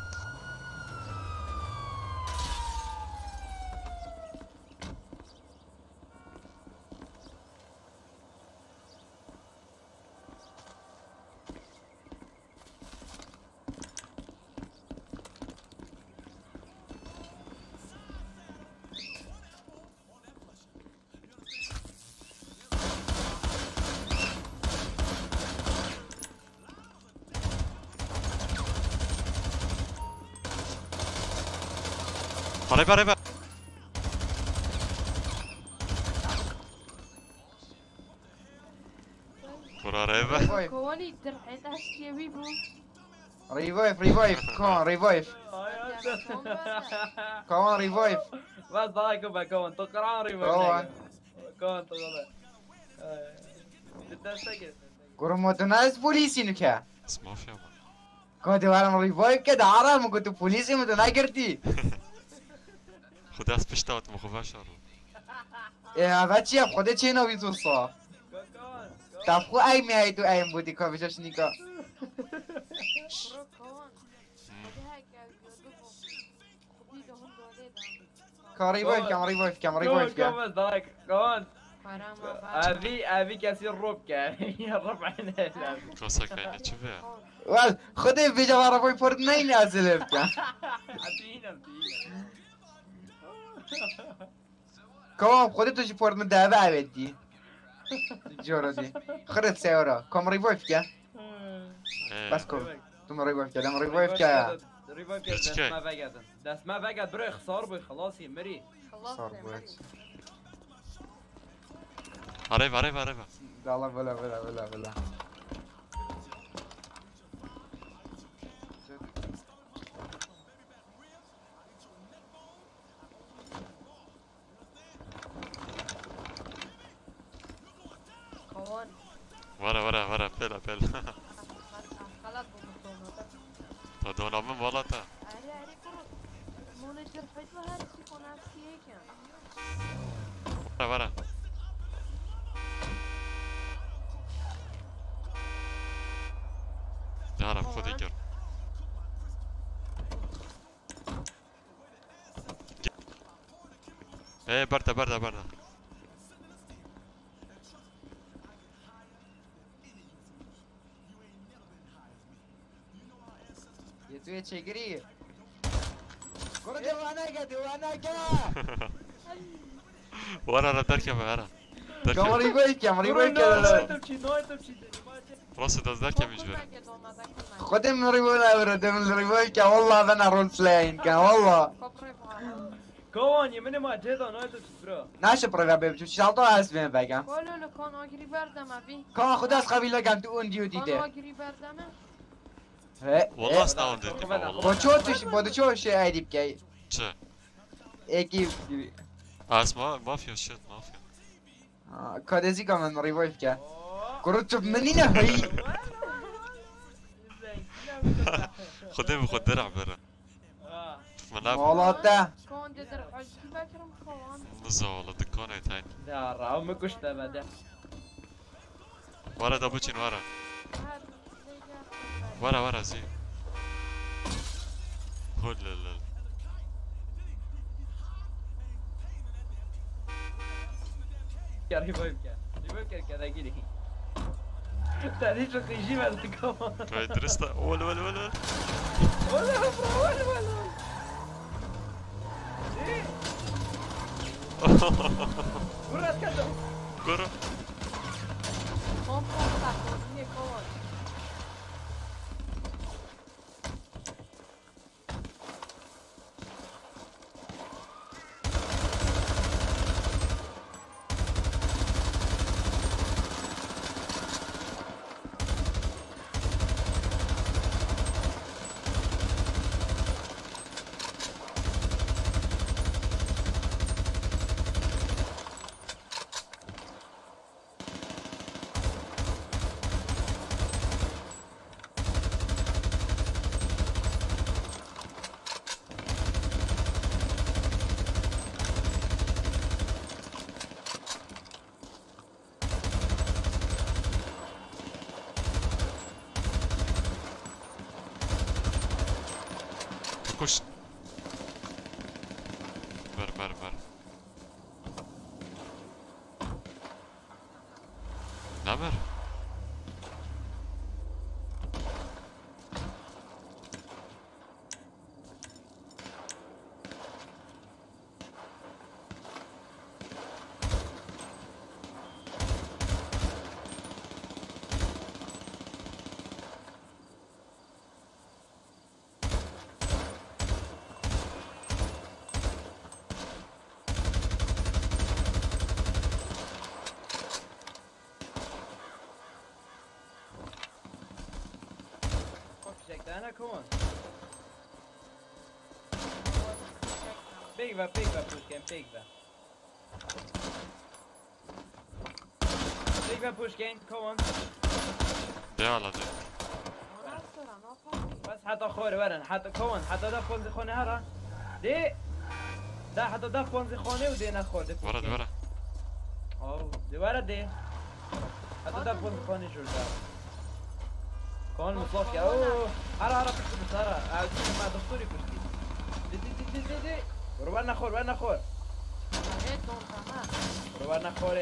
Arriba, arriba. Por arriba. كوالي درحت اشتي بيبو. ريفايف ريفايف كون ريفايف كون ريفايف بس ضايقوا بكون تقرا ريفايف كون كون تقرا تدسك قرمتناس بوليسي نكا اسمه في أمان كنت وارم ريفايف كده عرام كنت بوليسي متنا كرتي خدا از پشتات مخوفه شارو يا بچي خودت چه نوی تو صا تفخو ای میای تو ایم بودی کافیش نیکا كان ريفايف كان ريفايف كان ريفايف كون كان بس ضايق كون ابي ابي كثير روب كان الربع هنا کاسا کنی چه به وال خدي في جوار بوي فورتنايت نازل كان عدينا كمان خودت تو فورتنايت دابا بدي جورا دي خرت سيارة كم ريفايف كان بس كم تم ريفايف كان ريفايف كان ريفايف كان دست ما بقعد دست ما بقعد برو خسار بي خلاص يا مري خلاص يا مري arriba, arriba, arriba. والله بلا بلا بلا بلا كوان ورا ورا ورا بلا بلا خلاص بمطونة تا دونا من والا تا عري عري كرو مونة درحت وهذا سيكون عسكي كان ورا ورا يعرف خذ يجر ايه بردة بردة بردة يتوي تشيكري كرة ديوانا ديوانا كا ورا ورا تركب ورا كم ريفايف كم ريفايف نو كان تمشي نو تمشي راس دازده کمیش بره خودم ریوال اوردم ریوال که والله بنا رول پلاین که والله كون يمني ما جيدا نايت برو نشه پرویا ببجو شالتا هست بهم بگم قالوا لك كان اجري بردم ابي کان خود از قبیله گم تو اون دیو كان دیده اجري بردمه والله استاون دیدیم با والله چو توش با چو شی ایدیب که چه؟ یکی اسما مافیا شت مافیا کادزی که من ریوال که کرو تو منی نه هی خدیم خود درع بره مناب والاته كان در عجري بكرم خوان نزا والله دکانه تاین لا راو مكشته بعد ورا دابو چین ورا ورا ورا زي هول لا لا يا ريفايف كا ريفايف كا كذا كذي تعريف يجي بعد كمان كوي درستا ول ول ول ول ولا ولا ولا كرة كذا كرة كان فوق تاكل كون كش بر بر بر نمر انا كون بيجبا بيجبا بوشكين بيجبا بيجبا بوشكين كون يلا دي بس حتى خوري ورن حتى كون حتى ده فونزي خوني هرا دي ده حتى ده فونزي خوني ودي نخور دي ورا دي ورا اوه دي ورا دي حتى ده فونزي خوني شو ده كون مصوف يا اوه هرا هرا بس بس هرا مع دكتوري كشتي دي دي دي دي دي ورا نخور ورا نخور ورا نخور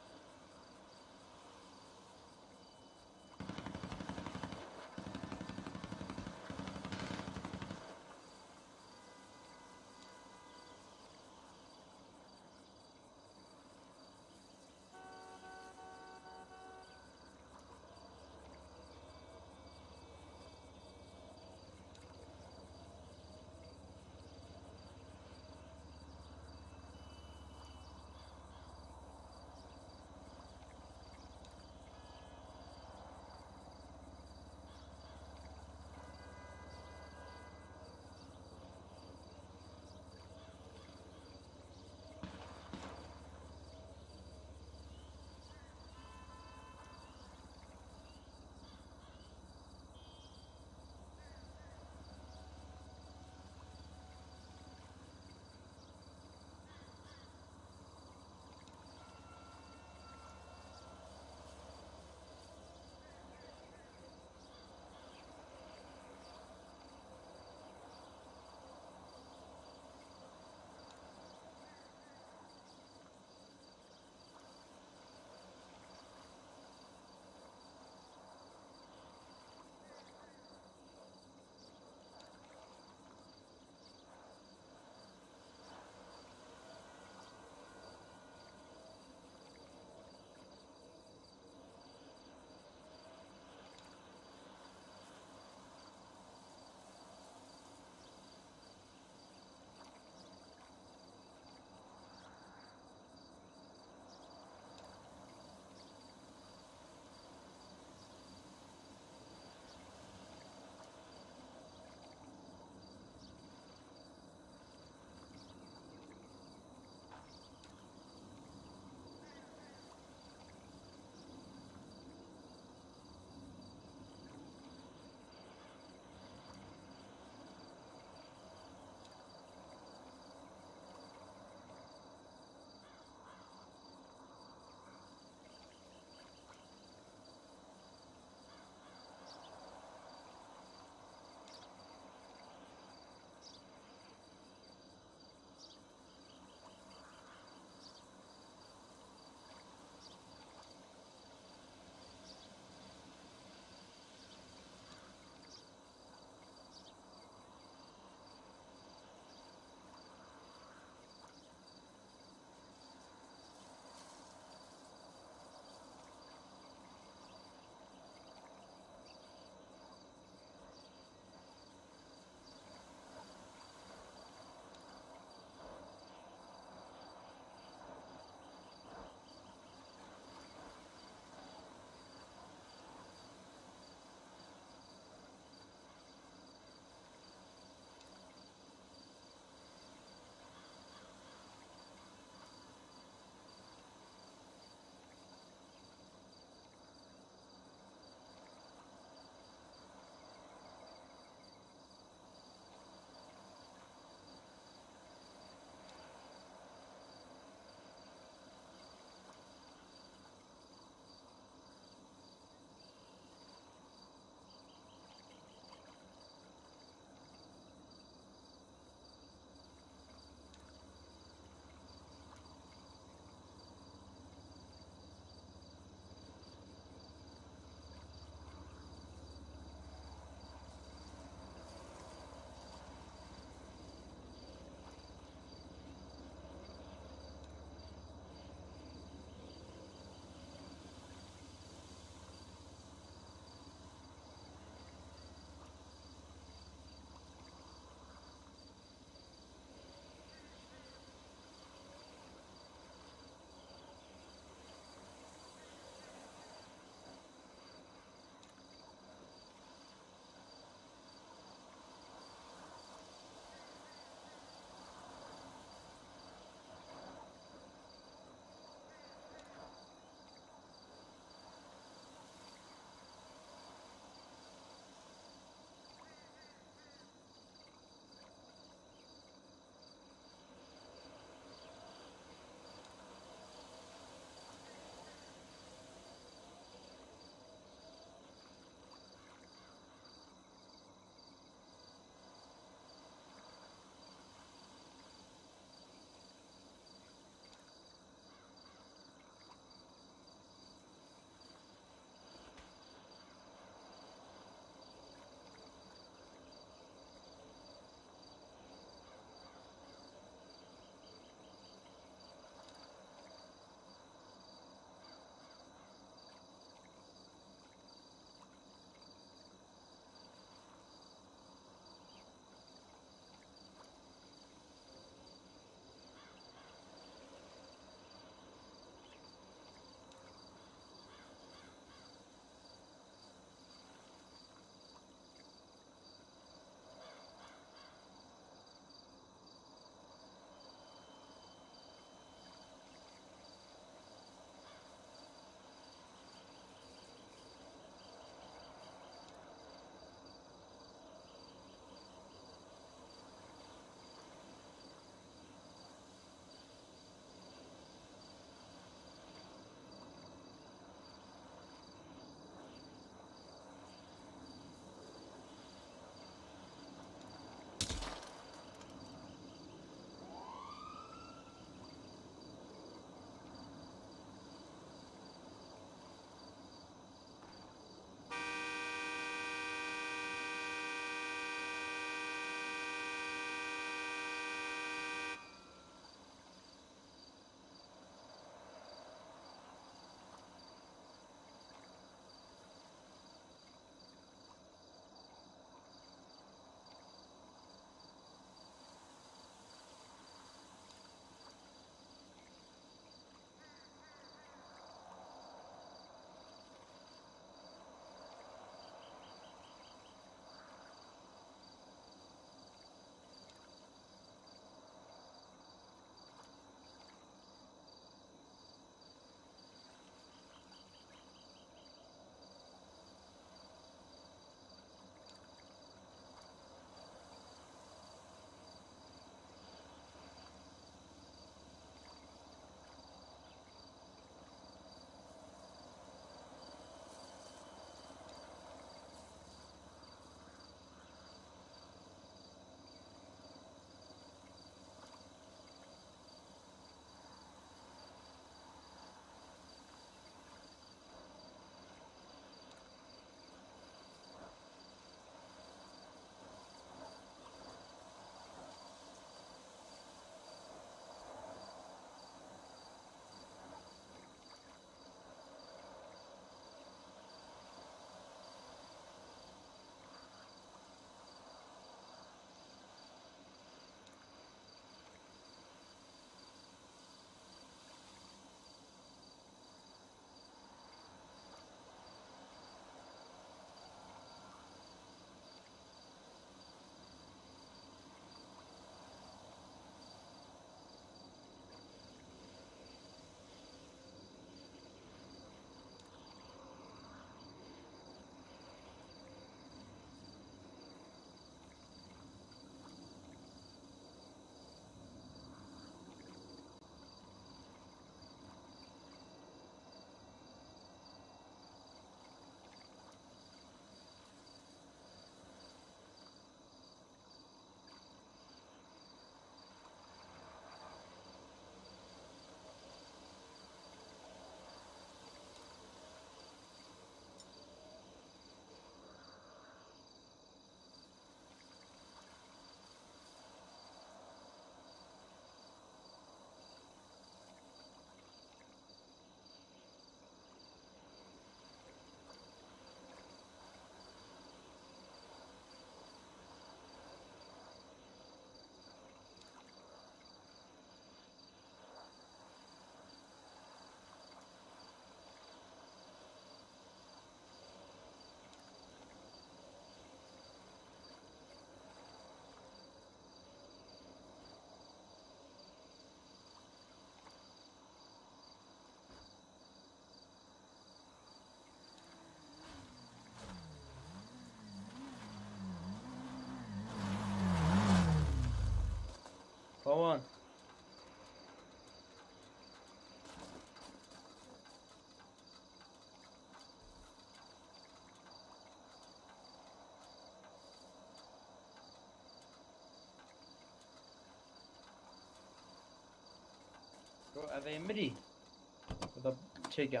اوه مری خدا چکم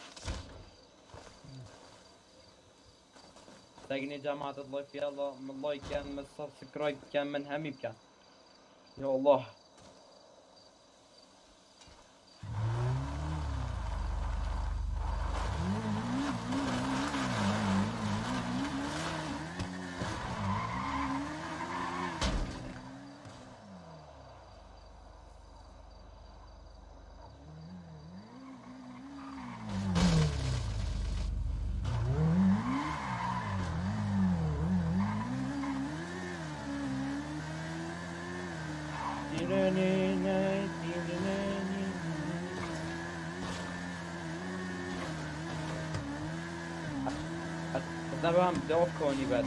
تاقني جماعة الله في الله من لايك كان من سبسكرايب كان من همي كان يا الله طبعا دوف كوني بعد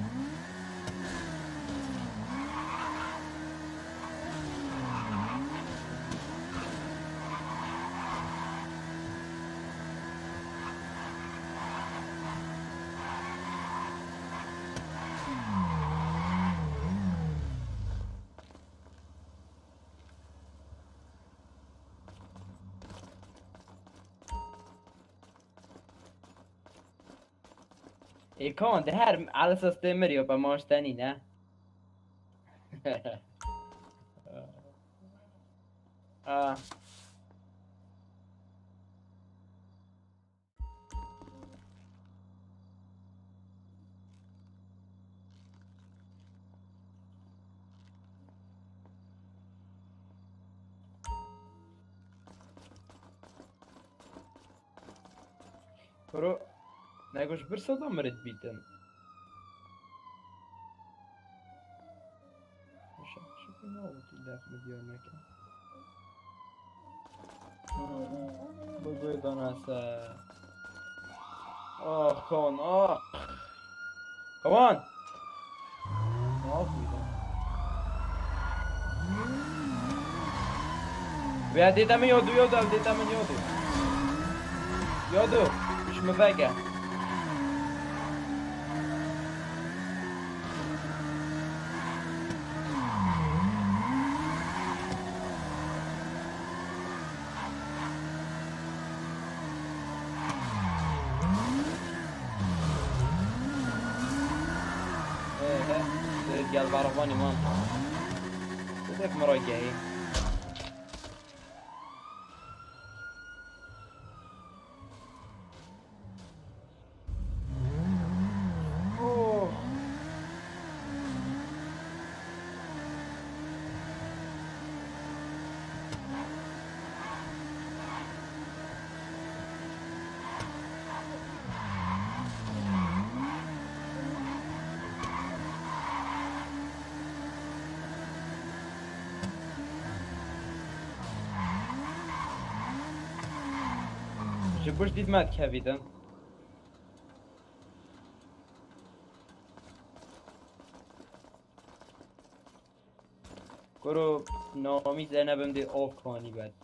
إيه كون ده här على اساس stämmer ju på månstani ne ah برو نگوش برسادا مرد بیتم شو نه اوتی دفع دیار نکن بگوی دانسته آه کن آه کمان آه بیدم بیا دیدم یادو یادو دیدم یادو یادو مش مفاجأة رجال بعرفاني مان كيف مراجعي جبوش دید مد کویدم کرو نامی زنبم دی آف کانی بد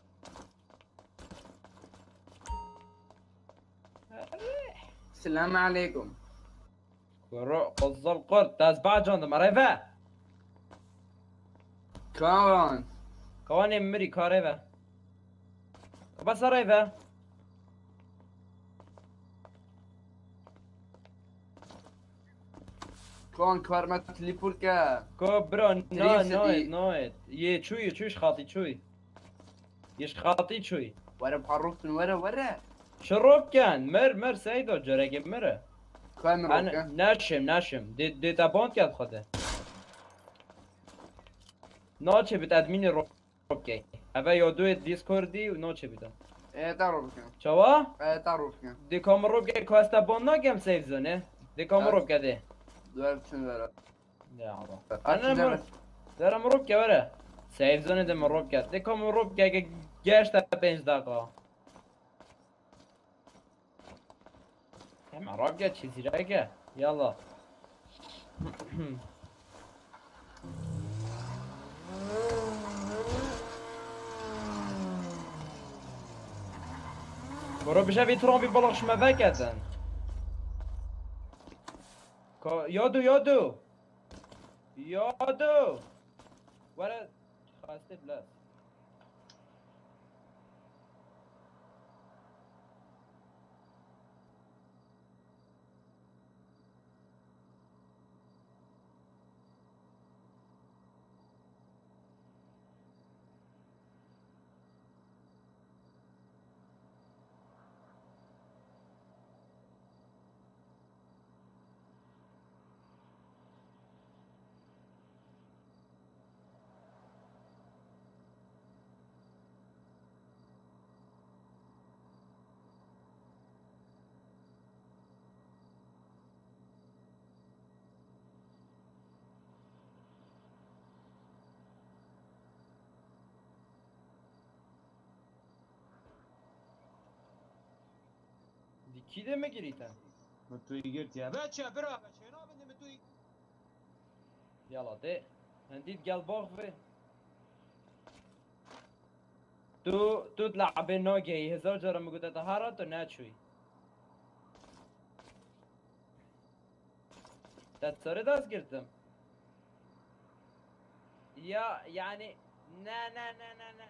السلام عليكم کرو قصال قرد داز بعد جاندم عرفه كون کوانی مری کاره بس عرفه كون كوارمت ليبولكا كو برو نا تريف نويت سدي. نويت يه شوي شويش خاطي شوي يش خاطي شوي ورا بحروف من ورا ورا شروب كان مر مر سيدو جرق مره كون انا روكا ناشم ناشم دي دي تابونت كاد خده نوچه بت ادمین روكي اوه یادو دیسکوردی و نوچه بیدم ايه تعرفك چوا؟ ايه تعرفك دی کام روكي کوستا بون ناگم سیف زنه دی کام Evet. روكي ده دور شنو ورا يا الله انا انا مر دارم روكي وره سیف زنه دم روكي دی کام روكي گشت پنج دقیقه هم روكي چیزی راگه يلا برو بشوی ترامپی بلاخش مفکتن یادو یادو یادو وره خواسته بلد کی ده میگیریتن من توی گرت یا بچه برا بچه اینا بنده من توی یالا ده هندید قال باغ في تو تو تلعب ناجي هزار جرى ما قلت تهارت وناتشوي تتصري داس قلتم يا يعني نا نا نا نا نا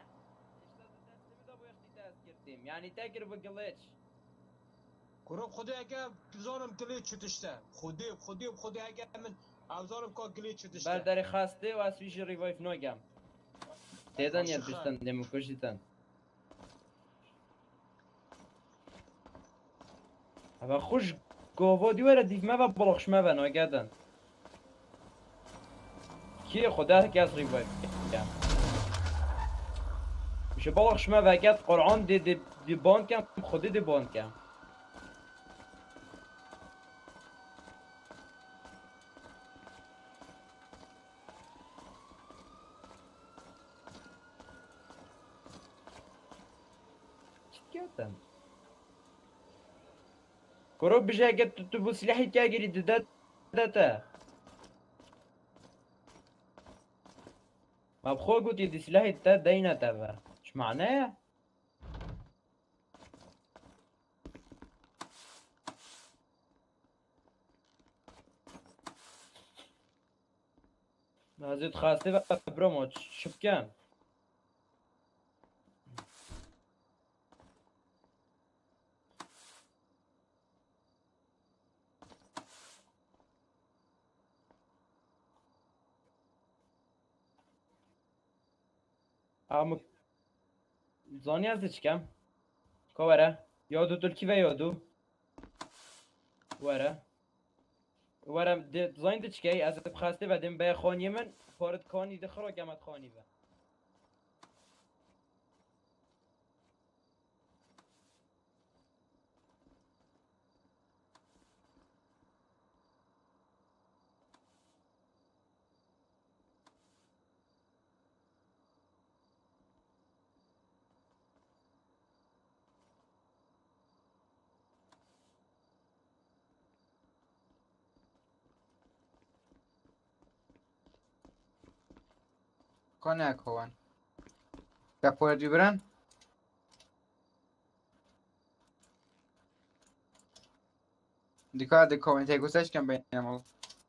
يعني تاكر بقليتش قرب خودی اگه بزارم گلیت شدشته خودی خودی خودی اگه من ابزارم که گلیت شدشته برداري خاسته واسويش ريفايف نوجام تيدان يلبستن دمو كشتن هذا خوش قوة ديوارا ديف ما ببلغش ما بنا قادن كي خدا كاس ريفايف كام مش بلغش ما بقات قرآن دي دي دي بان كام خودي دي بان كام شكيتن كروب بجا قد تبو سلاحي تاجري داتا داتا ما بخو قلت يدي سلاحي تا دينا تبا ايش معناه؟ نازد خاصة بقى برومو شوف كام Ama زانی از چکم که وره یادو ترکی و یادو وره وره زانی ده چکی از بخواسته و دم به خانی من پارد کانی ده خرا گمت خانی به کنه کوان ده پوردی برن دیکار ده کومنتی گوشش کم بینم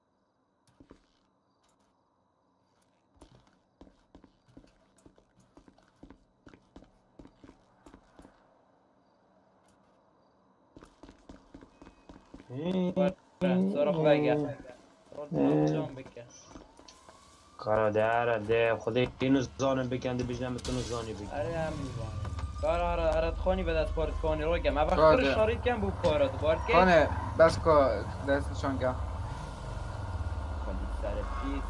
سرخ بگه جام بکه کارا داره ده خودی اینو زانم بکنده بجنم بتونو زانی بگی آره هم میزانه کار آره آره خانی به دست پارد کانی رو گم اول خور شارید کم بو پارد بارد که کنه بس که دستشان کم خالی سر پیس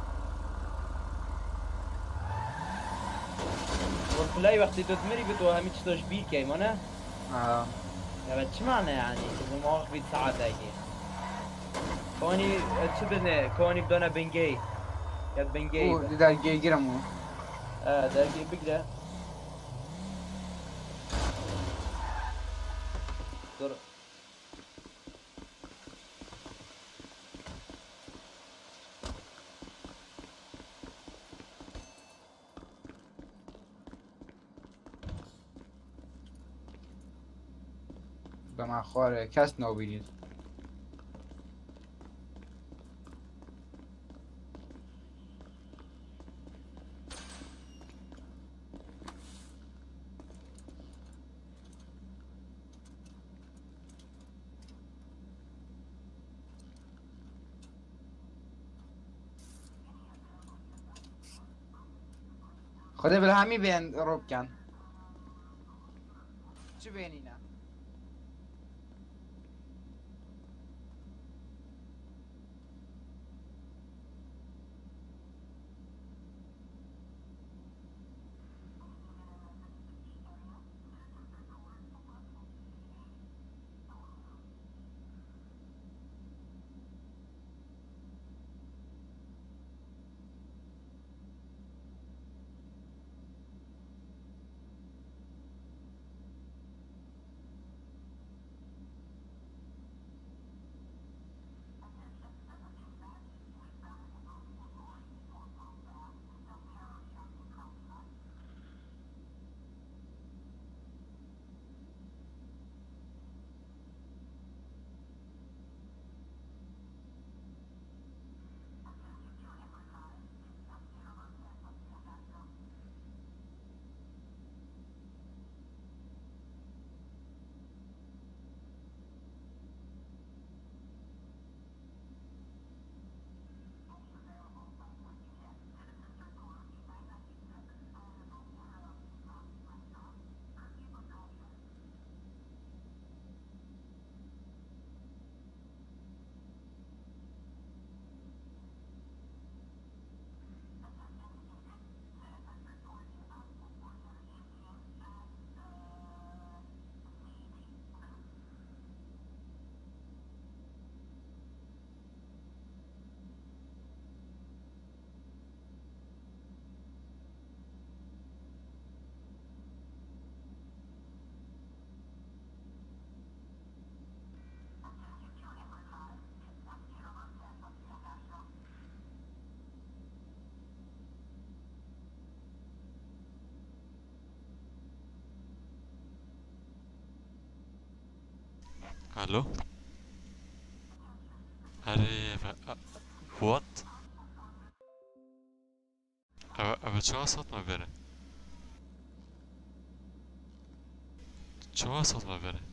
ورفلای وقتی تو تمری به تو همین چطاش بیر که ایمانه آه یا چه معنی یعنی که مواقع بید ساعت اگه کانی چه بنه کانی بدانه بنگی یاد بنگی او در گی گیرم او اه در گی بگره دور به من خواره کس نابینید خدا بله همی بین روب کن چه بینی نه الو هره وات اوه چه صوت ما بره چه صوت ما بره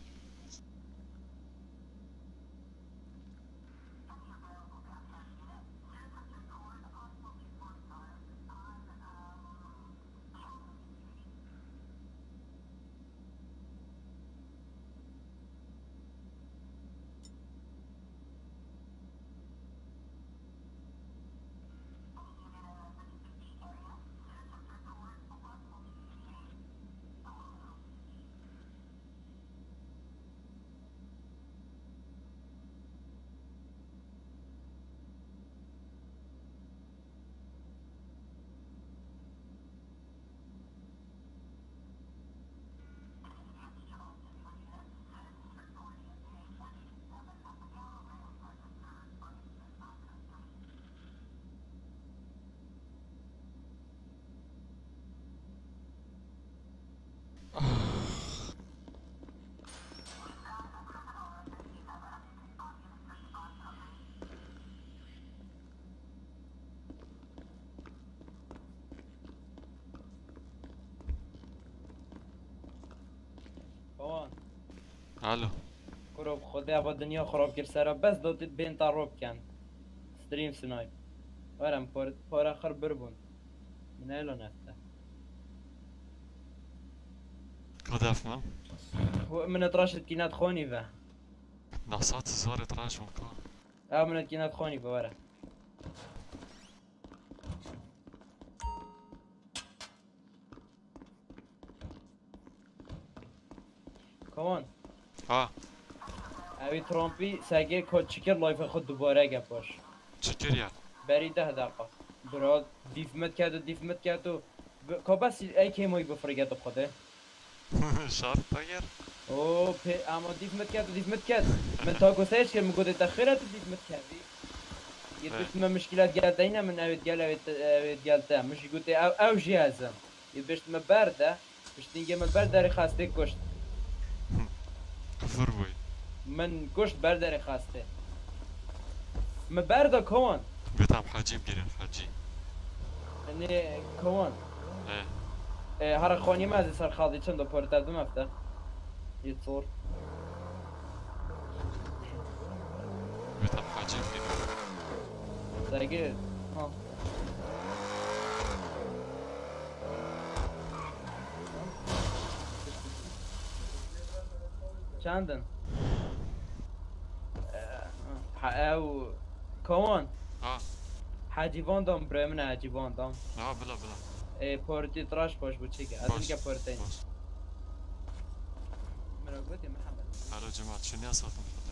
الو كروب خدها با دنیا خراب کرد سرا بس دوتید بین تا روب کن ستریم سنایپ ورم پار پار آخر بربون من ایلو نفته كداف من من اتراشت كينات خوني به نصات زار تراش مكان اه من كينات خوني به ورا كمان ها اوی ترامپی سگه کد چکر لایف خود دوباره گپ باش چکر یا بری ده دقیقه براد دیف مت کرد و دیف مت کرد و ب... که بس ای که مایی بفرگت بخوده شرط بگر اوه پی اما دیف مت کرد و دیف مت کرد من تا گسهش که مگوده تخیرت و دیف مت کردی یه دوست من مشکلات گلده اینه من اوید گل اوید اوید گلده مشی گوته او او جهازم یه بشت مبرده بشت اینگه مبرده ری خواسته کشت کفر بوی من کشت برداری خواسته مبرده کون بیتم حاجی بگیرین حاجی نه کون اه هر خانی ما از سر خالی چند دو پورت دادم افته یه طور بیتم حاجی بگیرین ساگه ها چندن او کون ها حاجیوان دام برای من حاجیوان دام ها بلا بلا ای پورتی تراش باش بود چیکه از اینکه پورتی مرا گفتی محمد الو جماعت شنو صوتم خدا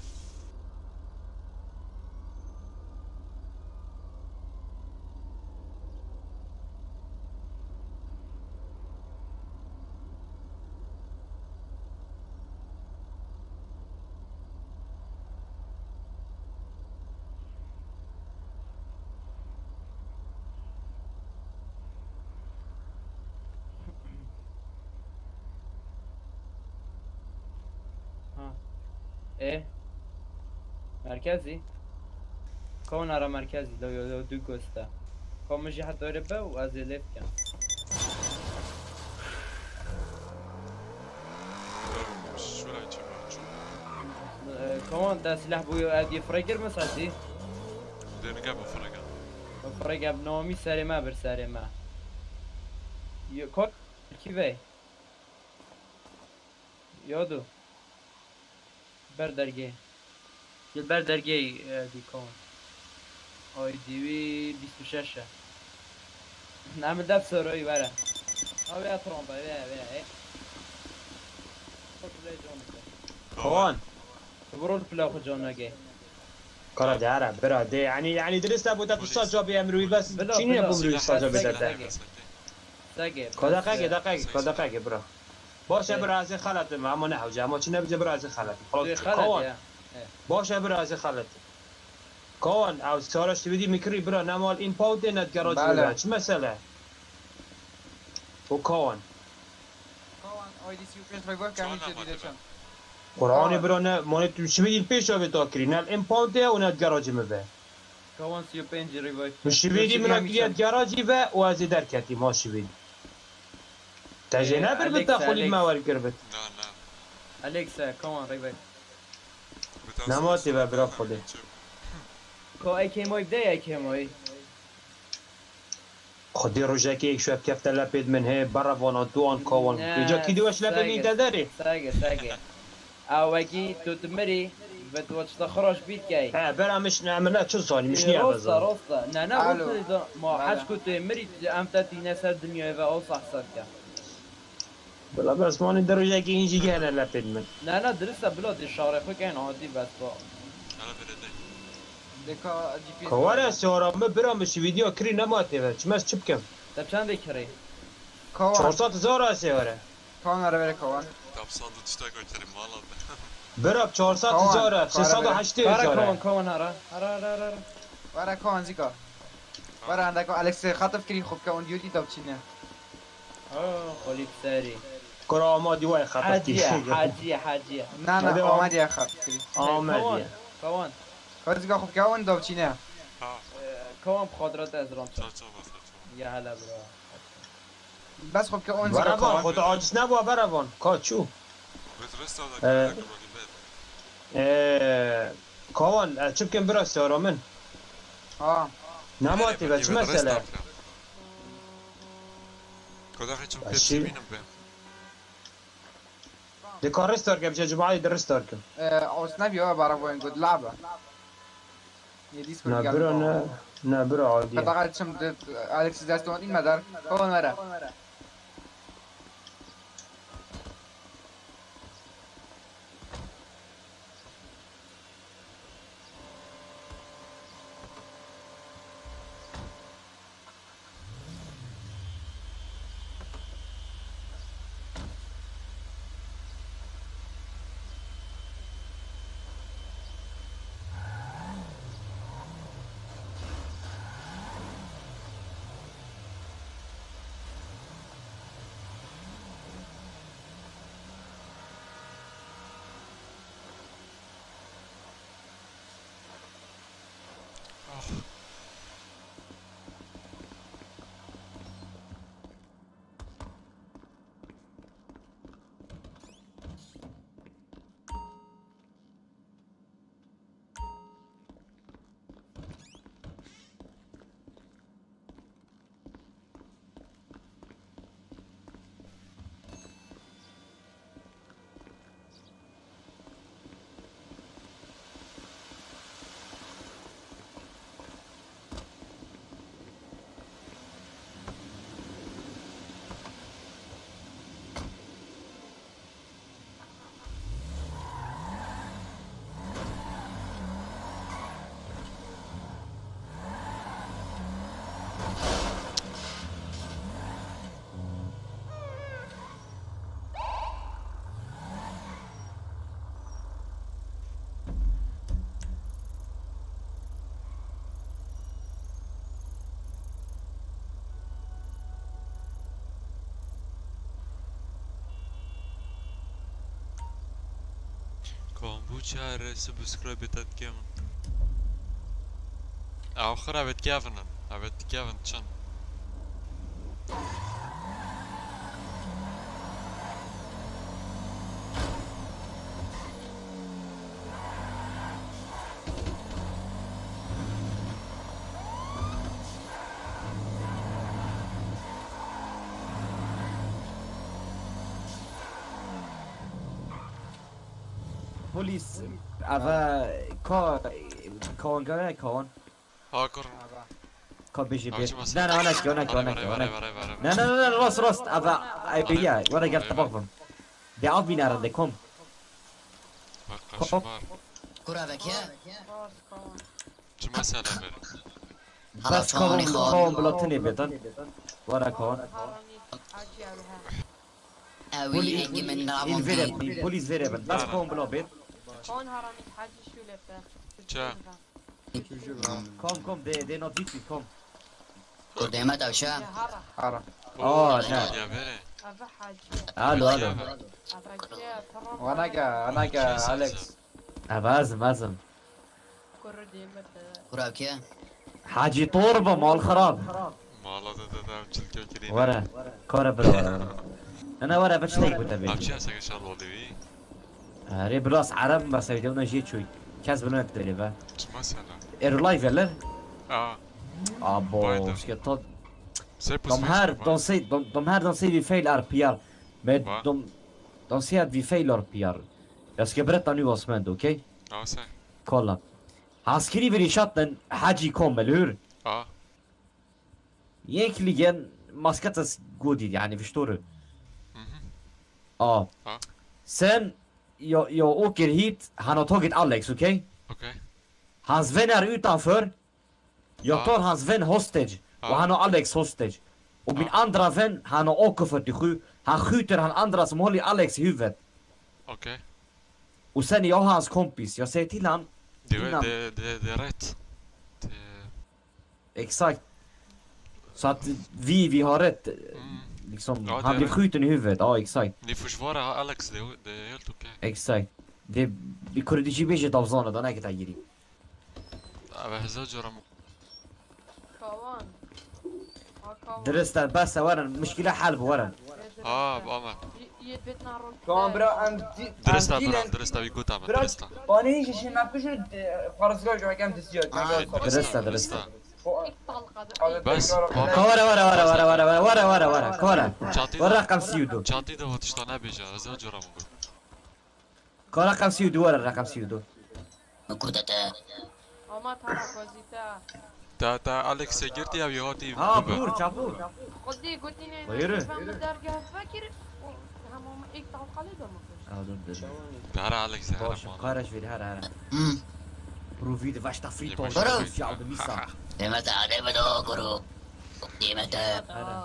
ايه مركزي كون ارى مركزي لو لو دو كوستا كون مجي حتى يربى وازي ليف كان شو رايك كون ده سلاح بو ادي فريقر مساتي دين قبل فرقه فريقه بنومي ساري ما بر ساري ما يو كون كيفي يودو بردرگه یه بردرگه دی کن آی دیوی بیست و ششه نمه دب سرایی بره آبی اترام بره بره بره كون برو البلا خود جان نگه كرة دارة برا دي يعني يعني درست ابو تقصى جاب يمروي بس شنو ابو مروي صاجا بدك ساگه كذا دقيقة دقيقة كذا دقيقة برا باشه برازي خلط اما نه حاجه اما چه نبجه برازي خلط خلاص كون باشه برازي خلط كون او سارش تبدي مكري برا نمال این پاود نت گراج برا چه مسئله و كون كون آی دی سی و پنج فای وای کمی دیده چند قرآن برانه مانه تو شویدی پیش آبی تا کری نه امپانته و نه گراجی مبه کاوان سی و پنج ریوایف شویدی منا کریت گراجی و و از در کتی ما شویدی تجه نبر بتا خولی موال کربت نه نه الکسا کاوان ریوایف نماتی و برا خوده کا ایکی مای بده ایکی مای خودی روزه که یک شب کفت لپید من هی بروانا دوان کاوان اینجا کی دوش لپید نیده داری؟ ساگه ساگه اوکی تو تمری و تو چطور خراش بید کی اه برامش نعمله چه زانی مش نیه راستا بزن راستا نه نه راستا ما حج كنت مريت امتى تينا سر دنيا و او صح صدقه بلا بس مانی در روزه که اینجی گهنه لپید من نه نه درسته بلاد الشارع خو كان عادي بس با انا برده دکا جی پی کواره سیارا ما برامش ویدیو کری نماتی و چمس چی بکم طب چند ذكري کاوان چهارصد هزار سیاره کاوان آره بره کاوان kapsandı tuşta götürüm valla براب چهارصد هزاره سیصد و هشتاد كارا كون هزاره كون هرا هرا هرا هرا ورا کاوان زیکا ورا عندك الکس خطف کری خوب کاوان دیوتی داب چینه اه خليك ساري کرا آمادی وای خطف حاجية حاجية حاجية نه نه آده آمدی یا خطف کری آمدی كون کار زیکا خوب کاوان داب چینه ha كون بخاطرات ازرام çal çal basar çal يا هلا برا بس خوب کاوان زیکا برابان کاوان خود عاجز نبوا برابان کاچو Betresta da Ee, kadar bed اه، کاوان چی بکن برا سیارا من ها نماتی و چه مسئله Kadar hiç Başı- hepsi benim be دی کار رستار کم چه جمعه دی رستار کم اوس نبیا برا وين قد لعبه یه دیس نه کنی برا نه نه برا عادیه فقط شم الکس دستون این مدار کاوان ورا Kombucha subscribe tat kemen آخر أبد كيفنن أبد كيفن تشن بوليس افا كا كون كان كون هاكر كا بيجي بيت لا لا انا كون كون بري بري بري بري لا لا لا راست راست افا اي بيا وانا قاعد طبقهم دي عضبي نار عندكم بقى شمار كرة ذكية شو مسألة بري بس كون كون بلوتني بيتن وانا كون اوي اجي من رامون بوليس فيريبل بس كون بلو بيت كون هرمي حاجة شو لبه شا كوم كوم دي دي نوت فيتي كوم قدامة دوشة هرا اه لا يا بري أبا حاجة الو الو أبا كيا فرم وانا كا انا كا اليكس ازم ازم كرة ديمة كرة كيا حاجي طوربه مال خراب Mala da da da çil kyo kireyim. ورا كورة برا ورا انا ورا بشتري كنت Abi ابي şey asaka şarlı oldu bir. هاري براس عرب ما سويتونا جيت شوي كاس بلون تدريبا Çıkmaz sana. ايرو لايف يلا Aa. ابو Bayda. ska ta Säg på de här svenska. de säger de, de här de säger vi fail R P R men Va? de de säger att vi fail R P R. Jag ska berätta nu vad som hände, okej? Ja, säg. Kolla. Han skriver i chatten Haji kom, eller hur? Ja. Egentligen man ska inte gå dit yani, förstår du? Ja. Ja. Sen jag, jag åker hit, han har tagit Alex, okej? Okej. Hans vän är utanför. Jag Ja. tar hans vän hostage Ja. och han har Alex hostage. Och min andra vän, han har A K fyrtiosju. Han skjuter han andra som håller Alex i huvudet. Okej. Och sen är jag hans kompis. Jag säger till han. Det, innan- det, det, det är rätt. Det, Exakt. Så att vi, vi har rätt. mm. Liksom, Ja, det han är blir rätt. skjuten i huvudet. Ja, exakt. Ni försvarar Alex, det, är- det är helt okej. Exakt. Det بكردشي بيجي طفزانة ده انا كنت اجري. Okay. هزاجر كوان آه، كوان. درست بس ورا مشكلة حلب ورا. اه بأمر. ي- يدبتنا رول كمان برا ام دي درستا برا درستا vi går där برا درستا. باني هيش شيء ما بكش فرزقار جو كم تسجيل درستا درستا. بس ورا ورا ورا ورا ورا ورا ورا ورا كورا. ورا رقم سيودو. چاتی ده واتشتا نبیجا هزاجر مگو. كورا رقم سيودو ورا رقم سيودو. كردتا وما ترى كوزيتا تا تا أليكس گرتی یا هاتی ها ببر. بور چابور. قدي قلت لي غيره. فهم الدرجة فاكر هم ايك توقع لي دم Ja, Det här är Alex, det här باشه är mannen. کارش ویل هر هر امم پروفید واشتا فری تو برو. یا د میسا دمتا دمتا كرو دمتا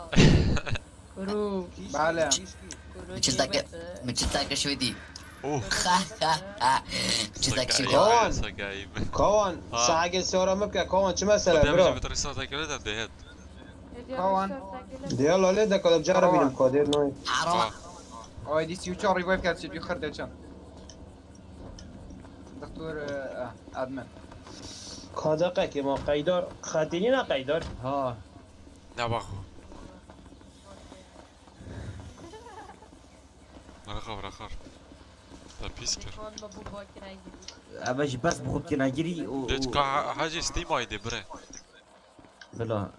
كرو بله مچتاك مچتاك شو دي اوه خا خا خا مچتاك شو كوان. سقايب. كوان آه. ساعة سورة مبكى كوان شو مسألة ده مش برو بترسل تاكلت ده هاد. دي يلا ليه كده بجرب كوان. الكودير نوي حرام اوه دي سيو تشاري ويب كات سيدي خرده كان دكتور اه ادمن كادقة كما قيدار خاتلين قيدار ها نه باخو. رخار رخار. ده پیس کرد. اباش بس بخوب كنا اجري و ده کا حاجه ستیم آیده بره. بلا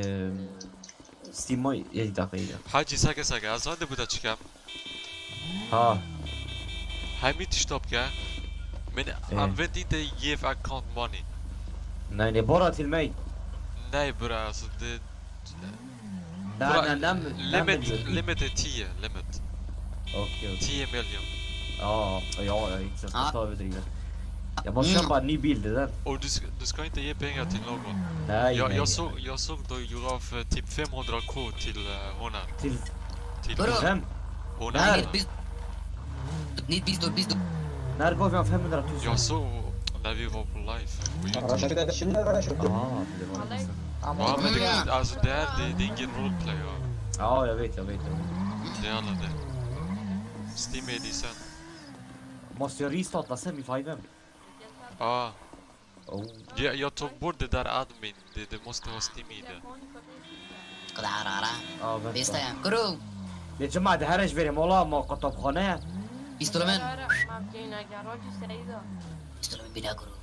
ستيماي یه دقیقه حاجی ساکه ساکه از آن ده بوده چیکم. ها همین تشتاب که من använder inte give account money. nej det är bara till mig. Nej bra alltså det Nej bra, nej läm limit limit är tio limit. Okej okej. tio miljoner. Ja ja ja exakt. Ja. Jag tar överdrivet. Jag måste köpa en ny bild det där. Och du ska, du ska inte ge pengar till någon. Nej Jag, nej. jag såg jag såg då du gav eh, typ femhundra k till uh, hon här. Till Till Bra. vem? hon Nej. här. نيت بيستول بيستول När gav jag femhundra tusen? Jag såg när vi var på live på YouTube. رشا كده شنو رشا Ja, det var det. Ja men det, alltså det är det, det är ingen roleplay. Ja. Ja, jag vet, jag vet. Jag vet. Det är alla det. Steam är det sen. Måste jag restarta sen i five M? Ja. Oh. Jag, jag tog bort det där admin. Det, det måste ha Steam i det. قد عرارة اه بس بيستا يا كرو يا جماعة ده هرش بريم والله ما قطب خانه. بيستول من ما بجينا جراج سعيدة بيستول من بلا كرو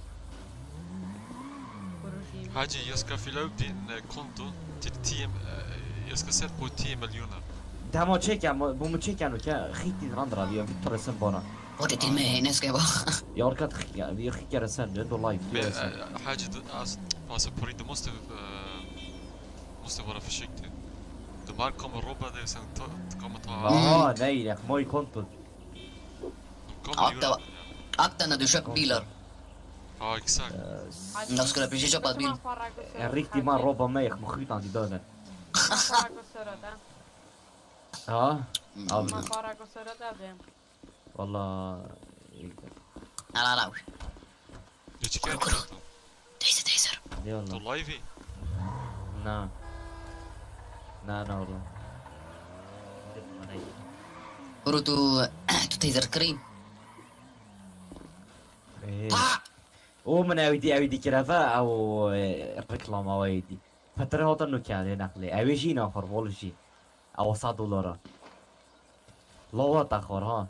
Haji, jag ska fylla upp din eh, konto till tio... Eh, jag ska sätta på tio miljoner. Det här må checka, må checka nu kan skit i den andra, vi tar det sen bara. Var det till mig henne ska jag vara Jag orkar inte skicka, vi skickar det sen, det är ändå live. Men Det är sen. eh, Haji, du, alltså, alltså på riktigt, du måste, eh, måste vara försiktig. De här kommer robba dig sen, ta, kommer ta... Jaha, nej, jag må i kontot. De kommer Akta, göra... akta när du köper bilar. Ja, exakt. Jag skulle precis köpa en bil. En riktig man robbar mig, jag kommer skjuta han till döden. Ja, ja ما فارق وسرد أبين والله. لا لا لا Du tycker inte كرو att تيسر تيسر du يلا. live? i? Nej. Nej, nej والله. برو تو تو تیزر کریم او من اویدی اویدی کرافه او رکلام اویدی فتره هاتا نکرده نقلی اویشی نخور والشی او صد دلاره لا تخور ها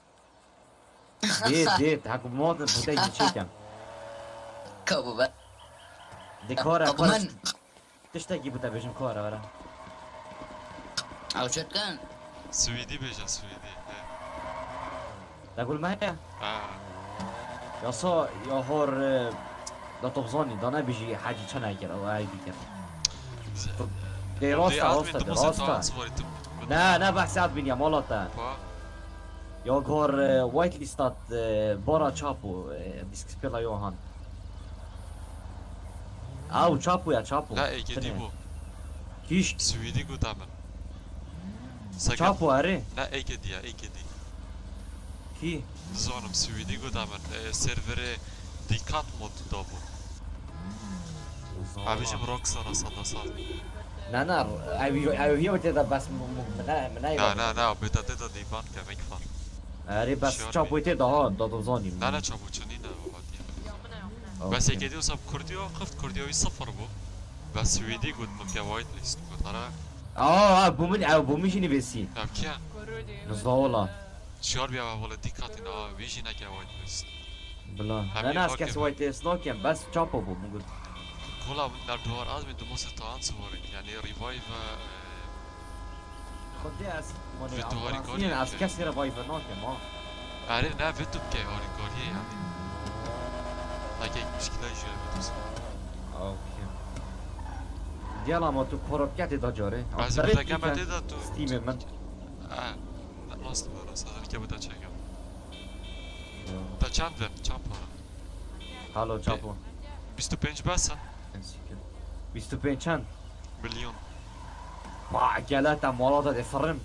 دید دید حکم مواد بوده چیکم کابو دکاره ابو من تشتاقی بوده بشم کاره ورا او شد کن سويدي بيجا سويدي تقول معايا اه يا صا يا هور ده طبزاني ده انا بيجي حاجه شنو اجر او اي بيجر دي راستا راستا دي راستا لا لا بحساب بنيا مالتا Jag har uh, whitelistat uh, bara Chapo, uh, vi ska spela jag och han. Au, Chapo ja, Chapo. لا ايجدي بو كيش سويدي قدامنا Chapo اره لا ايجدي يا ايجدي كي زونم سويدي قدامنا سيرفر ديكات مود دابو عبيجم روكسر صدا صار لا لا ايوه ايوه هي وتدا بس من من لا لا لا بدا تدا دي بان كمك فار اره بس Chapo وتدا ها دادو زاني لا لا Chapo چنينه بس ايجدي وصاب كرديو قفت كرديو صفر بو بس سويدي قد مكيا وايت ليست قد ترى اه بو من او بو مشيني بسي طب كيا نزاولا شعور بيا ولا ديكاتنا ويجي نكيا وايت ليست بلا انا ناس كاس وايت ليست نوكيم بس Chapo بو موجود كلها نار دوار ادمي دموس تاعن صوري يعني ريفايف خدي اس في الدواري موني كوري اس كاس ريفايف نوكيم اه عارف نا فيتو بكي هوري كوري يعني لكن مشكلة يجي بتوس اوكي ديالا ما تو كوربكات دا جاري بعضی بوده که من دیده تو ستیم من اه راست راست هذا که بوده چکم تا چند وقت چند پاره هالو چاپو بیست و پنج بس بیست و پنج چند میلیون با گلت مالات افرم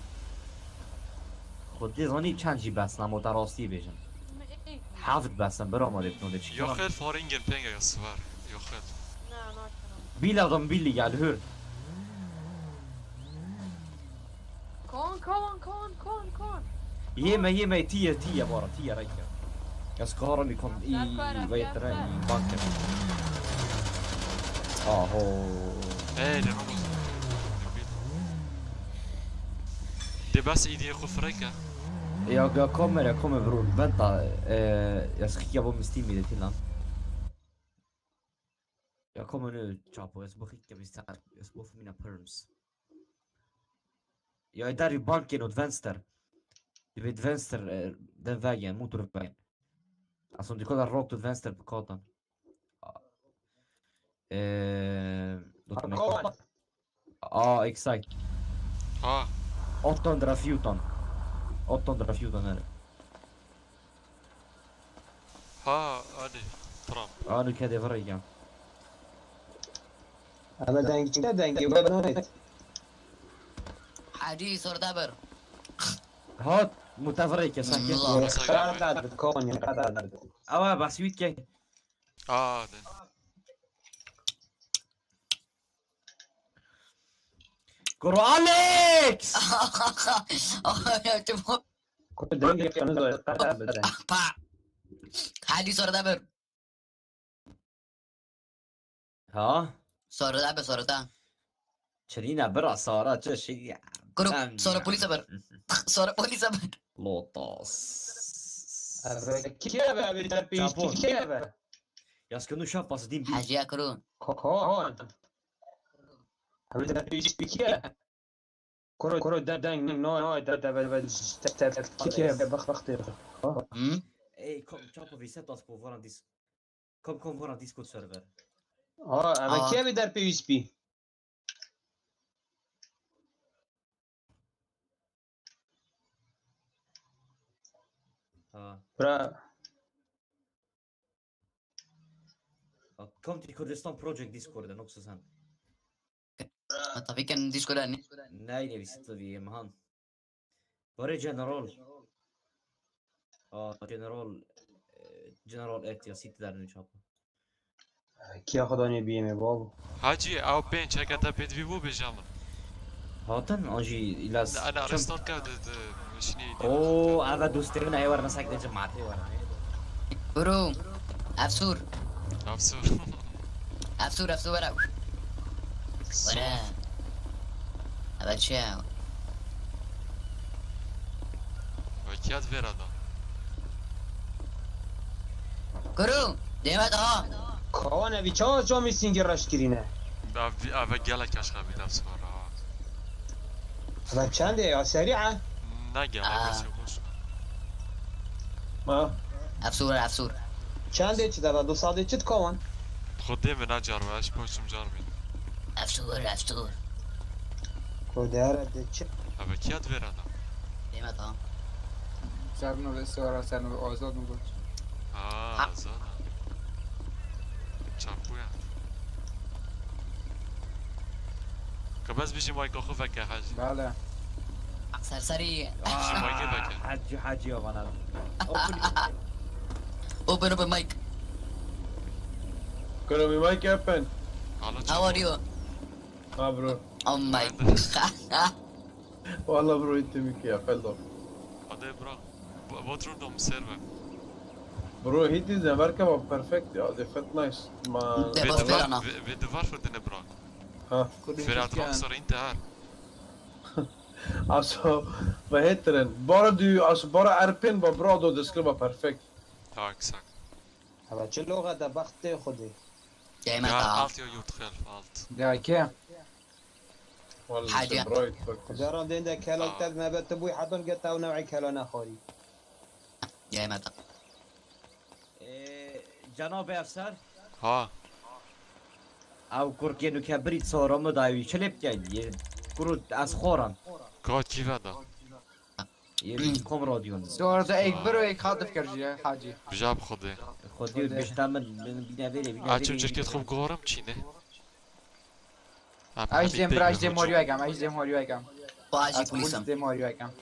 خودی زانی چند جی بس نمو دراستی بیشم هفت بسم برا ما دفتونه چی یا خیل فارینگن پنگه یا سوار یا خیل بیل adam billig, eller hur? Kom, kom, kom, kom, kom. Ge mig, ge mig tio, tio bara, tio räcker. Jag ska ha dem i, kon- i, vad heter det, i banken. Jaha. Nej, det är något. Det är bara idé att fräcka. Jag, jag kommer, jag kommer bror. Vänta, eh, jag ska skicka på min Steam-id till han. Jag kommer nu, Chapo. Jag ska bara skicka min här. Jag ska bara få mina perms. Jag är där i banken åt vänster. Du vet vänster, eh, den vägen, motorvägen. Alltså om du kollar rakt åt vänster på kartan. Eh, låt mig kolla. Ja, exakt. Ja. åttahundrafjorton. åttahundrafjorton är det. Ja, ja det. Bra. Ja, nu kan det vara igen. أنا دانك كده دانك يبقى حاجي صار دبر هات متفرق يا ساكن. قاعد بتكون قاعد أوا بس ويك. آه ده. كرو أليكس. يا تبو كل دانك كانوا قاعد بدان حاجي صار دبر ها صار دبر صار دا شرينا برا صارت چه شي كرو صار بوليس دبر صار بوليس دبر لوطاس. كيف بقى كيف بقى Jag ska nu köpa så din bil. حاجي يا كرو كون هبدا بيجي كيف كرو كرو دانك نو نو دا دا كيف بخ بختي Ey kom, Chapo, vi sätter oss på våran dis... Kom, kom våran Discord-server. اه اما كيف بدار بي اس بي Ja. برا Kom till Kurdistan Project Discorden också sen. Vänta, vilken disco är ni? Nej, nej, vi sitter vid med han. Var är General? Ja, General... General ett, jag sitter där nu, Chapo. كي خدوني بيمي بابا حاجی او پنج چکه تا پید وی بو بجامن هاتن آنجی ایلاس انا ارستون كاد شنو اوه انا دوستي من اي ورا مساك جماعتي ورا برو افسور افسور افسور افسور ورا ورا هذا تشاو وكيات فيرادا كرو ديمت ها كوان ابي چا چا میسینگ راش کرینه ابي ابي گله کاش خبي افسور و چنده یا سریعه نه گله بس خوش ما افسور افسور چنده چه داره دو ساده چت کوان خودی من نجار واش پشتم جار بین افسور افسور کوداره ده چه ابي کیات فيرادا ديمت ها سرنو سوارا سرنو آزاد میگفت آه آزاد چاپویا که بس بیشی مایک آخو فکر حاجی بله سرسری مایک فکر حاجي حاجي وانا اوبن اوبن مايك كانوا مي مايك اوبن هاو ار يو اه برو او ماي والله برو انت ميكي قلب هذا برا بوترون دوم سيرفر برو هيتي زي مركبة بيرفكت يا دي فت نايس ما Vet du varför den är bra? ها För att Rockstar inte är. Alltså, vad heter den? Bara du, alltså bara R P:n var bra då, det skulle vara perfekt. Ja, exakt. هذا چه لغة ده بخت خودی دائما Jag har ها allt jag har gjort själv, allt. Det är okej. والله حاجة. برايت faktiskt. جرام دين ده كلام تد ما بتبوي حضن قطع ونوعي كلام خوري دائما جناب افسر ها او كوركينو كبريت صورة مداوي شلب جاي كرود از خورن قاعد كيف هذا؟ يريد كم راديون سوارا ده ایک برو ایک خاطف کرجیه حاجی بجاب خدي. خدي بيشتمل بينافيري عشان شركة خوب قارم چینه؟ ایش دیم براش دیم ماریو اگم ایش دیم ماریو اگم باجي از پولیس بوليسم دیم ماریو اگم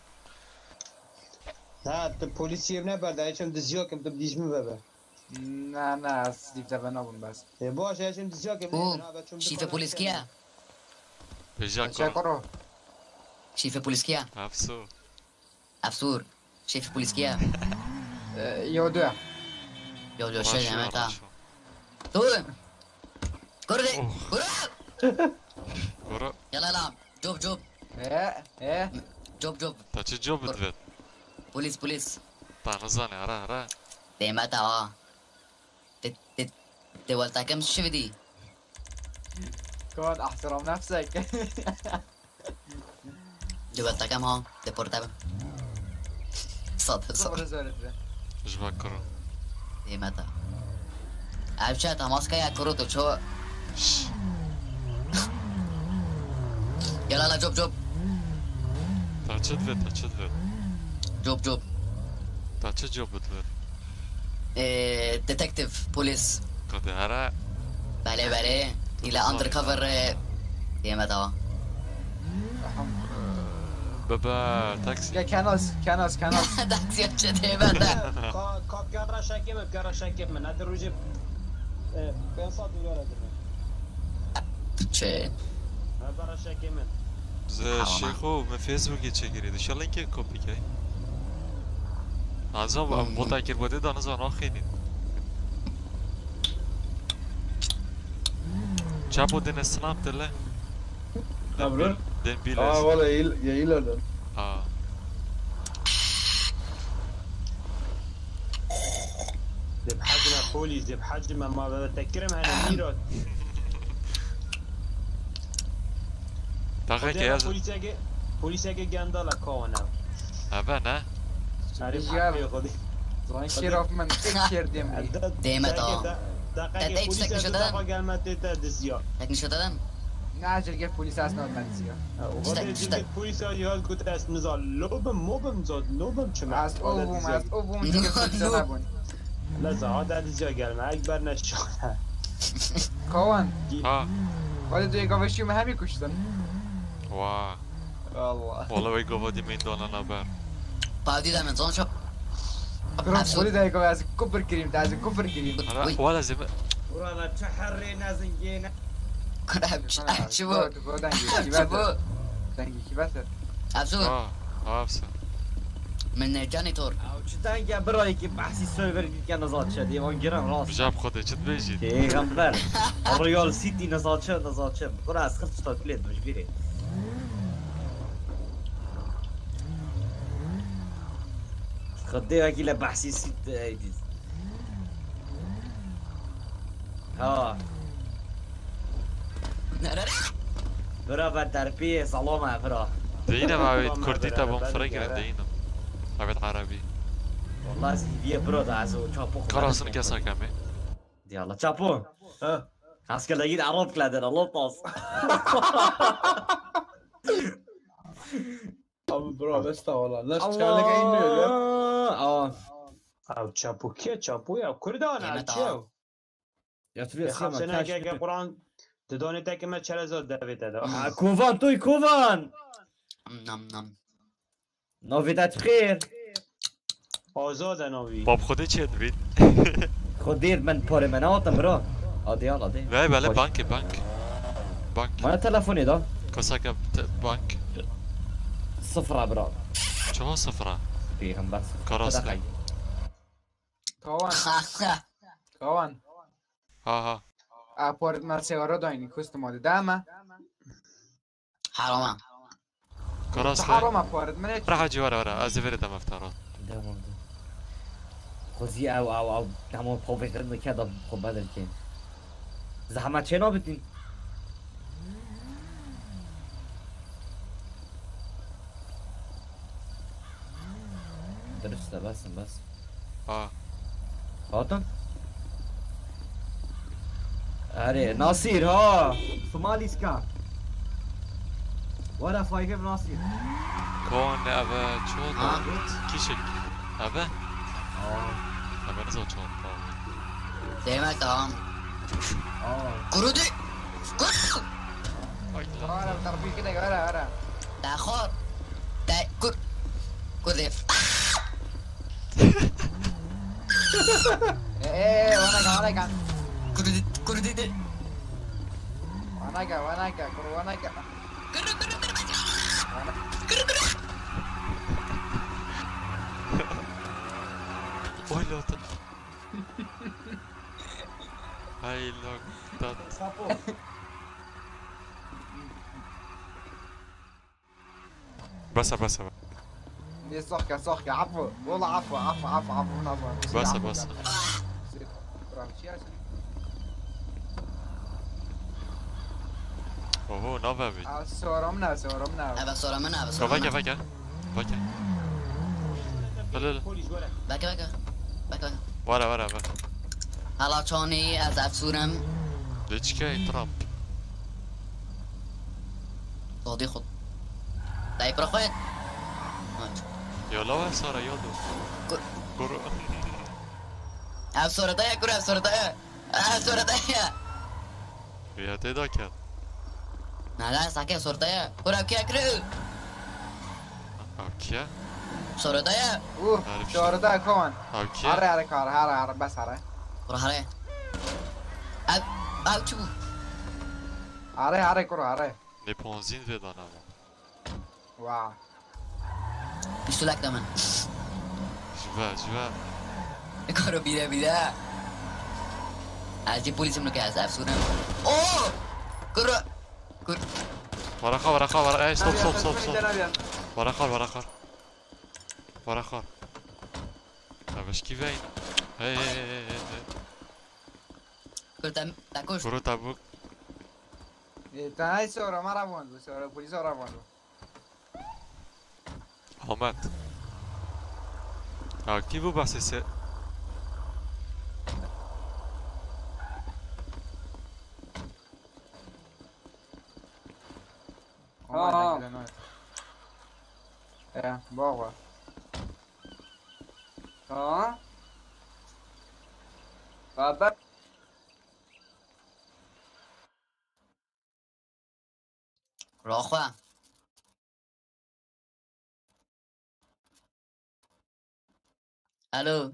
ها تو پلیسی نه برده ایشم دزیا کم تو دیش می ببر نه نه از دیف زبان نبون بس باشه ایشم دزیا کم او شيف بوليس كيا بجاب چه کرو شيف بوليس كيا افسو افسور شيف بوليس كيا یو دو يو يو شيء راشو دائما راشو تو كوري كوري كورو يلا يلا جوب جوب اه اه جوب جوب تا چه جوب بدوید؟ بوليس بوليس تا نزانه اره اره دائما ها ت ت تولتا كم شفدي كون احترام نفسك تولتا كم ها ديبورتابل صد صبر صد زارت جبا كورو دائما عيب شات هماس كيا كورو تو شو يلا لا جوب جوب تا چه دوید؟ تا چه دوید؟ جوب جوب تا چه جوب بدوید؟ ديتكتيف بوليس قد اره بله بله الى اندر كفر ديما توا بابا تاكسي كانوس كانوس كانوس تاكسي چه ديما تا کاپ گرا شکم گرا شکم من ادر روزی پنجصد دلار ادر چه برا شکم شيخو من فيسبوك چه گرید؟ ان شاء الله اینکه کپی کی؟ نازم متأکد بوده دانزان آخینید چه بودن اسناب دله؟ أبرر؟ دن بیلش اه والله يا يلا آه دب حجم پلیس دب حجم ما بتذكرم انا میراد دقیقه که از پلیس اگه پلیس اگه گندالا کاونا اوه نه؟ تعرف خودی زمان شراف من اک کردیم ديما تا دقیقه تک پلیس تک اگه شده؟ دقیقه گلمت تا دزیا تك نشو دادم نه عجل گفت پولیس اسناد من زیاد وقتی دیگه پلیس ها یاد گفت است نزال لوبم موبم زاد لوبم چه از اوبوم از اوبوم دیگه پولیس نبون لازم عادت دزیا گلمه اکبر نشونه کاوان ها ولی دوی گاوشی همه کشتن واه والله والله وی گوادی من دانه نبر باودي دائما زون شو برو پولی دایی گاوی از کفر کریم تا از کفر کریم ولا زي ورانا تحري نازنجينا شبو بودن شبو دنگی کی بسه افزون اه اه افسر من جانیتور چه تنگه برای که بحثی سرور که نزاد شد ایوان گرن راست بجاب خوده چت بیجید پیغمبر ریال سیتی نزاد شد نزاد شد برو از خرج تا کلید مش بیره خدي اكي له بحسي سيت ايدي ها برا بالتربية سلامة برا دينا معبد كردي تبون فرقنا دينا معبد عربي والله سيدي برا دعسو چاپو كراسن كسر كمي يلا چاپو ها هسك لقيت عرب كلادر الله طاس Abi bro besta valla. Nasıl çıkarlık iniyor ya? اه او چاپو کیه چاپو یا کردان چیو يا ترى خاصنا که قرآن تدونی تا که ما چرا زود دوید دا كوفان توي كوفان نم نم نوفيدات بخير آزاد ناوی باب خودی چه دوید خدير من بوري مناطم برا عادي يلا عادي بله بله بانك بانك بانك ما تلفوني ده كساك بانك صفرة برا شو صفرة پیغمبر كراسن کاوان کاوان ها ها اپارت ما سیارا داینی کست ماده دامه حرامه كراسن حرام اپارت من راح اجي ورا ورا ازفير دم افترض دامم خوزي او او او تمام خوبه کنه که دام خوب بدل کن زحمت چه نابتین درسته بس بس اه هاتم اره ناصير ها صومالي سكا ولا فايف ناصير كون ابا شو ضابط كيشك ابا اه ابا نزل شو ضابط ديما تمام اه كرودي ورا تربي كده ورا ورا داخل دا كر كرودي ايه وانا كا وانا كا كرودي كرودي دي وانا كا وانا كا كرو وانا كا ولا ت... هاي لوك بس بس دي صحكة صحكة عفو والله عفو عفو عفو عفو نظر بس بس اوه نوفا بي سورمنا سورمنا ابا صورة منها ابا كو صورة فاكا منها فاكا فاكا لا لا لا بكا بكا بكا ورا ورا ورا هلا چوني از افسورم ليش كاي ترامب صادي خود داي برا خويت يلا وين صار يودو كرو افسورة دايا كرو افسورة دايا افسورة دايا يا تيدا كان لا لا ساكي افسورة دايا كرو كيا كرو اوكي افسورة دايا اوه شوردا كون اوكي هره هره كار هره هره بس هره كرو هره اب اب شو هره هره كرو هره لي بونزين في دانا واو مشتو لك دمن جوا جوا كرو بيدا بيدا اجي بوليس منو كاس افسورم اوه كرو كرو ورا خا ورا خا ورا اي ستوب ستوب ستوب ستوب ورا خا ورا خا ورا خا باش كي باين هي هي هي كرو تم تاكوش كرو تابوك تنهاي سورة ما رافوندو سورة بوليس رافوندو همات اه كي بو بحث سي اه اه بابا اه بابا راخوا الو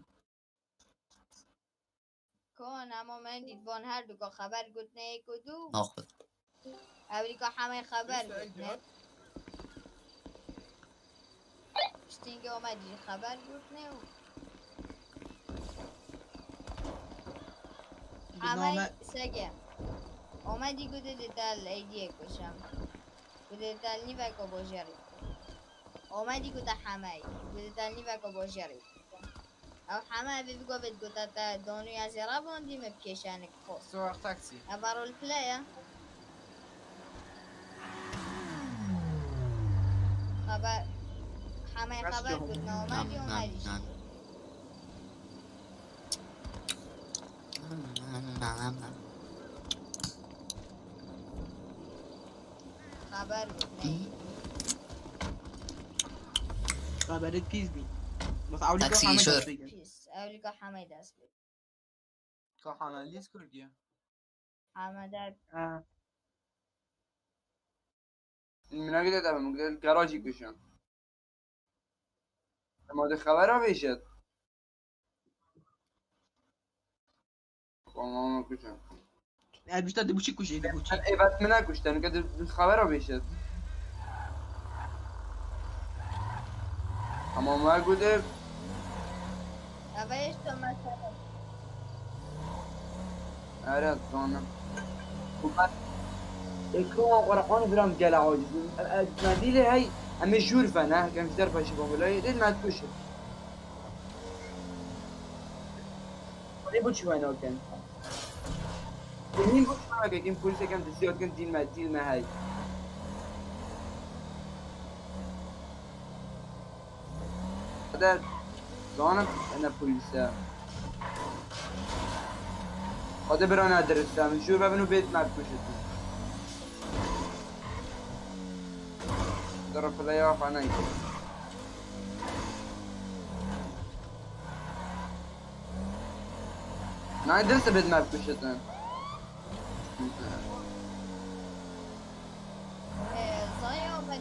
کن اما من دیدوان هر دو که خبر گوت نه کدو ناخد اولی که همه خبر گوت نه اشتینگه اومدی خبر بود نه همه سگه اومدی گوده دیتال ایدیه کشم گوده دیتال نی وکا باجاری اومدی گوده همه گوده دیتال نی وکا باجاری او همه بی بگو بید گوده تا دانوی از یرا باندی مبکشنه خود سوار تاکسی او رول پلیه خبر همه خبر بود نه اومدی اومدی خبر بود نه خبرت پیز بی بس اولی که تاکسی همه شد. دست بگیر پیس اولی که همه دست بید که حانالیز کردیه همه در من قلت أبا من قلت كراجي كشان ما ده خبر بيشت والله ما كشان yani بیشتر دبوچی کشی دبوچی إيه بس من كشتن قد خبر بيشت أما ما قلت اولیش تو مثلا أريد صانع وبعد يكون قرقان برام جل عاجز مديلة هاي أما جور فنا كان في درب شباب ولا يدل ما تكشف ليه بتشوف أنا كان مين بتشوف أنا كان بوليس كان تزيد كان دين ما دين ما هاي هذا زانت أنا بوليسة هذا برانا درسته من شو ببنو بيت ما بكشته ضرب في الأيام أنا ما درسته بيت ما بكشته زایا اومد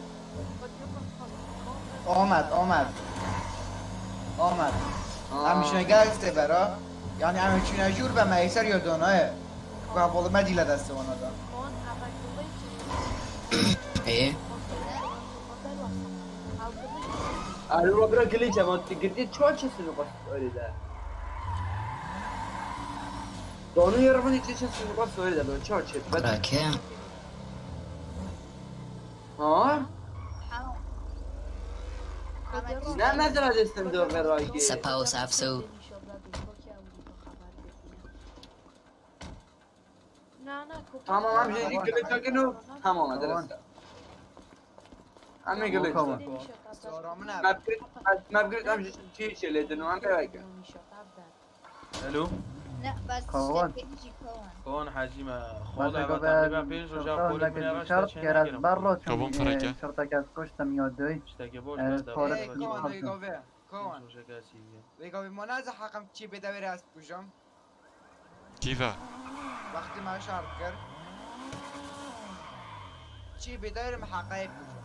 آمد آمد آمد همیشه گلسته برا یعنی همیشه جور به میسر یا داناه و حوالا مدیل دست وانا دا ايه الو برا كليتش ما تقدر تشوال شو اسمه قص أريده دانو يرفض يجي شو اسمه قص أريده لو تشوال شيء بس راكي ها لا ما ادري هذا استندو غير رايقي سپا و سفسو نه نه تمام هم جدی كليتش كنو تمام درسته همه كليتش ما بقيت ما بقيت امشي شيء شيء لدنو هم بيواجه الو نه بس كوان. شتیجی کن كون حجم ما خود تقبل تقریبا پیش رو جاب پولی لكن می‌نوشت شرط چه كرز نگیرم برا كوبون چون فرقه. شرطة كاس كشتم يودوي اشتاقي بوش اه، بعد فارق ای کان ویگاوه کان ویگاوه ما نازه حقم چی بدوره از پوشم كيفا وقتی ما شرط کرد چی بدوره محقه پوشم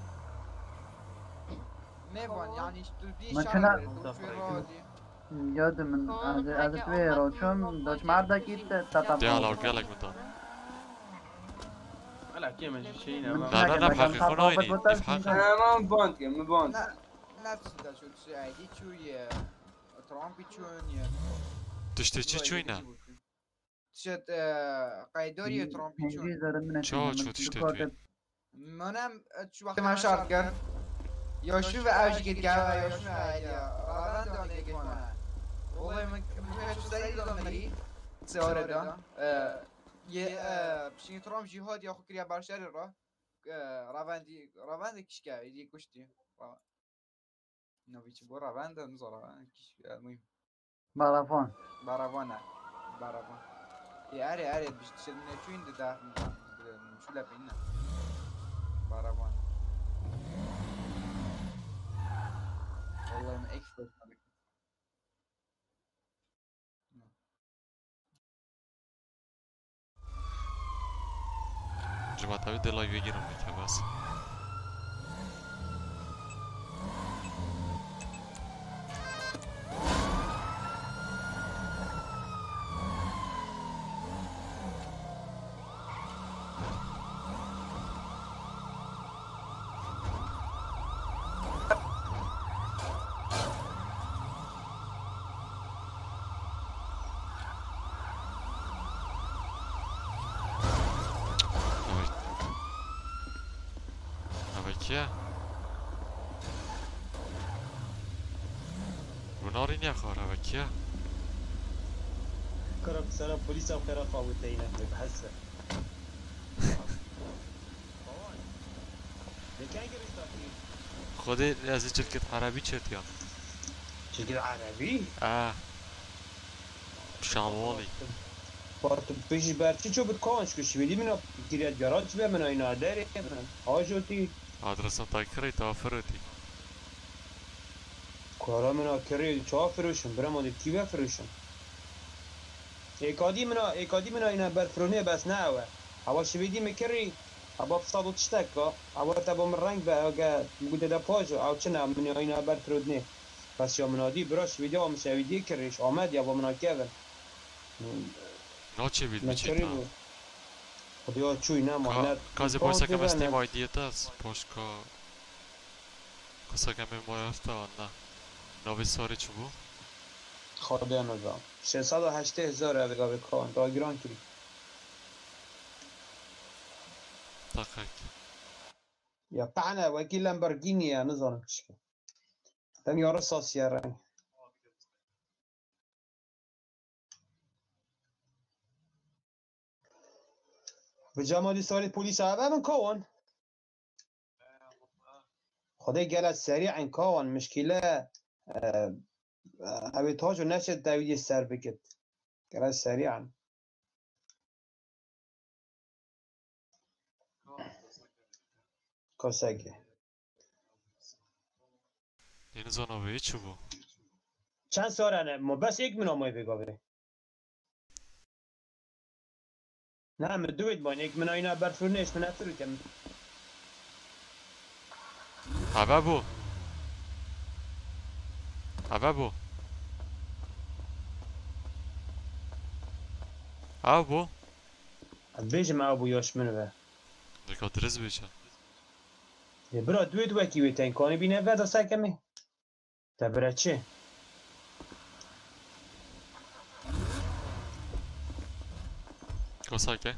میوان یعنی تو دی ما شرط چنا- بره تو شوی رادی يود من هذا هذا تويرو شون دوش مردكي تتطبق دي على قالك من دون هلا كي من شيء من ما لا لا لا بحقي لكن خنايني خلطة نفحقها انا ما مبانت ما مبانت نه نه چیزا شد چی ایدی چوی ترامپی چون یا تشتكي شوينا شد قیداری ترامپی چون هنجي زر من شو شو تشتكي منم چو وقتی من شرط کرد یا شو و اوجی که گوه یا شو ایدیا رادن دانه که کنه والله من من شو سری دانه سواره دان یه بشین ترامپ جهاد یا خو کریا برشتر را رواندی رواند کش که ایدی کشتی نوی چی بو روند نزا روند کش مهم برافون باراوانا باراوان يا اري اري باش تشدنا شوين دا شو لابينا باراوان والله ما اكسبرت عليك جماعة بدي لايف يجينا منك بس کیه؟ بناری نیا خاره و کیه؟ کرم سر پلیس هم خیره خواهد اینه بحثه خودی از این چلکت عربی چهت یا؟ چلکت عربی؟ آه شالوالی بارت پیش برچی چو بود کانش کشی بدی منو گیرید گراج به منو اینا داری آجوتی آدرسم تا کری تا فروتی کارا منو کری چا فروشم برم آده کی بفروشم ایکادی منو ایکادی منو اینا برفرونه بس نه اوه هوا شویدی مکری هوا بصادو تشتکا هوا تبا من رنگ به اگه بوده دا پاجو او چنه منو اینا برفرونه بس یا منادی براش ویدیو هم شویدی کریش آمد یا با منو کهون نه چه بید بچید نه خودیا چوی نه ماند کازی پایسا که مستی مای دیت است پاشکا کسا که می مای افته نه نوی ساری چو بو؟ خودیا نظام ششصد و هشتاد هزار اوگا بکان را گران کری دقیق یا پعنه وکی لمبرگینی یا نظام کشکه دم یارو ساسیه رنگ به جمالی سالی پولیس عوه من کون خدای گلت سریع این کون مشکله هوی تاج و نشد دویدی سر بکت گلت سریعا کاسگه این زنابه چو بو؟ چند سارنه ما بس یک منامای بگاوه نه من دوید باین یک من اینا برفرونش من افرو کم هوا بو هوا بو هوا بو بیجم او بو یاش منو به دکا درز بیشن برا دوید وکی وی تین کانی بینه و دا سکمی تا برا چه کساکه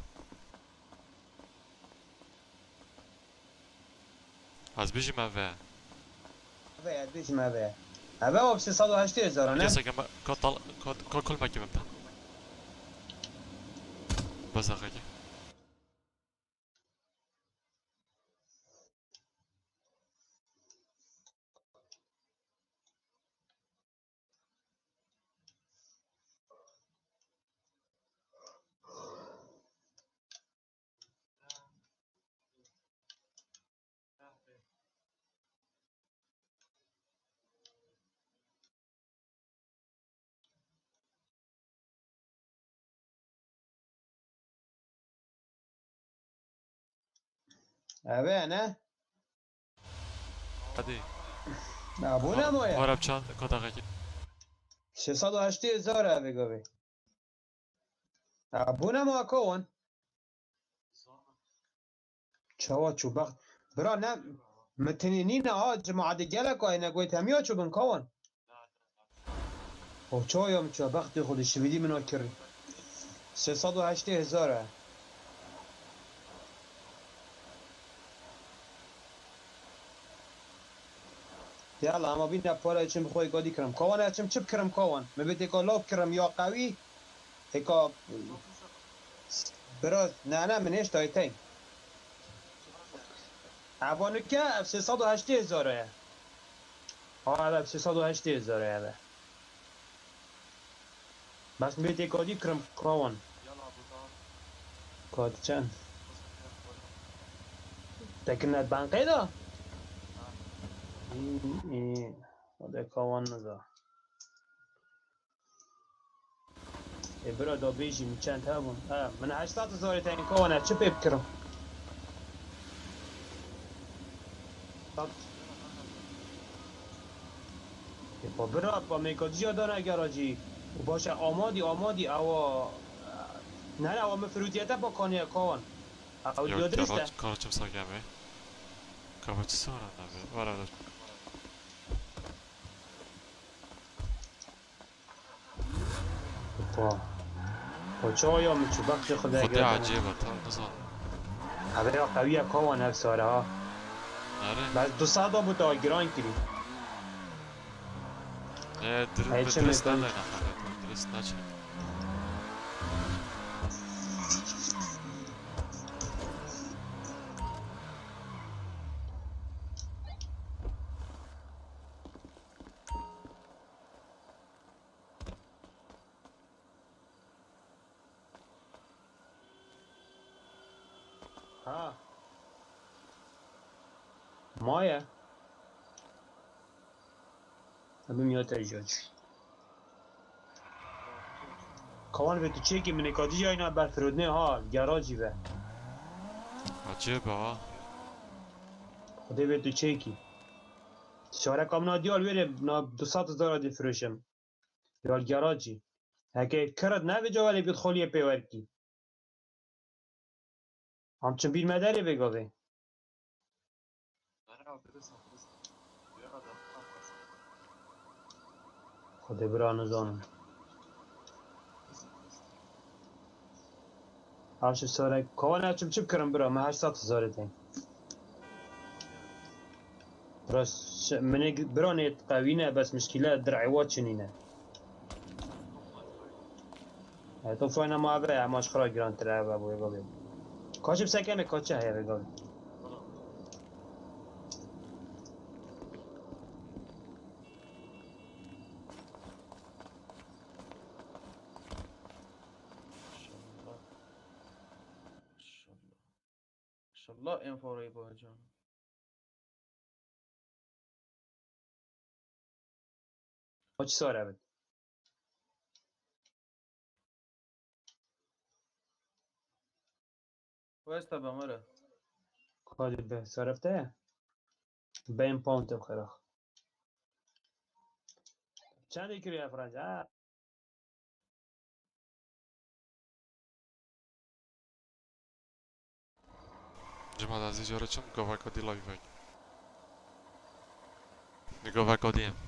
از بیشیم اوه اوه از بیشیم اوه اوه او سیصد و هشتاد هزار نه؟ کساکه ما کتال کت کل مکی بمتا بس اخیه اوه نه؟ هدی نه بو نمایه هارب چند کت اخیه سیصد و هشتاد هزار اوه گاوه بو نمایه کون چوا چو بخت برا نه متنینی نه ها جماعه دیگه که اینه گویت همیا چو بن کون او چوا یا چو بخت خودش بیدی منو کری سیصد و هشتاد هزاره یالا اما بین پاره چم خوی گادی کرم کون چم چپ کرم کون مبیت اکا لاب کرم یا قوی اکا برا نه نه منش دایتین اوانو که سیصد و هشتاد هزاره ها الان سیصد و هشتاد هزاره بس مبیت اکا دی کرم کون کاد چند تکنت بانقی دا این این ده کاوان ندا ای برا دا بیجیم چند همون من هشتاد هزاری تا این کاوانه چه پیب کرم با برا با میکادی داره گراجی باشه آمادی آمادی او نه نه او مفروضیته با کانی کاوان او یا درسته کارا چم ساگمه کارا چه سارا نبه وارد با با چایا میچو وقتی خدا خدا عجیبه تا نزان هوا قویه کاوان هر ساره ها آره بس دو ساعت ها بود تا گران کری نه در هیچ درست می‌کنی؟ نداره نخواهد درست نچه ها مایا ابي ميوت رجاج كمان بتو تشيكي من كادي جاينا برفرودني ها جراجي به عجیبه ها خدي بتو تشيكي شارع كامنا ديال ويري نا دو ساعت زارا دي فروشم ديال جراجي هكي كرد نبي جوالي بيدخلي بيوركي هم چون بیر مداری بگاوه خدا برا نزانم هرش ساره کوانه چم چم کرم برا ما هشت ساعت زاره تین راست منی برا نیت قوینه بس مشکله درعی وات چنینه تو فاینا ما عبره هماش خرا گران تره و بوی گاوه کاچم سکنه کاچه هیا بگاوه الله این فوری با جان کاچ ساره بود واستا بمره کاچ به سارفته بین پاونت بخیرخ چند ایکری افرانج ها جماعت عزیز یاره چم گوه کدی لایو بگ نگوه کدیم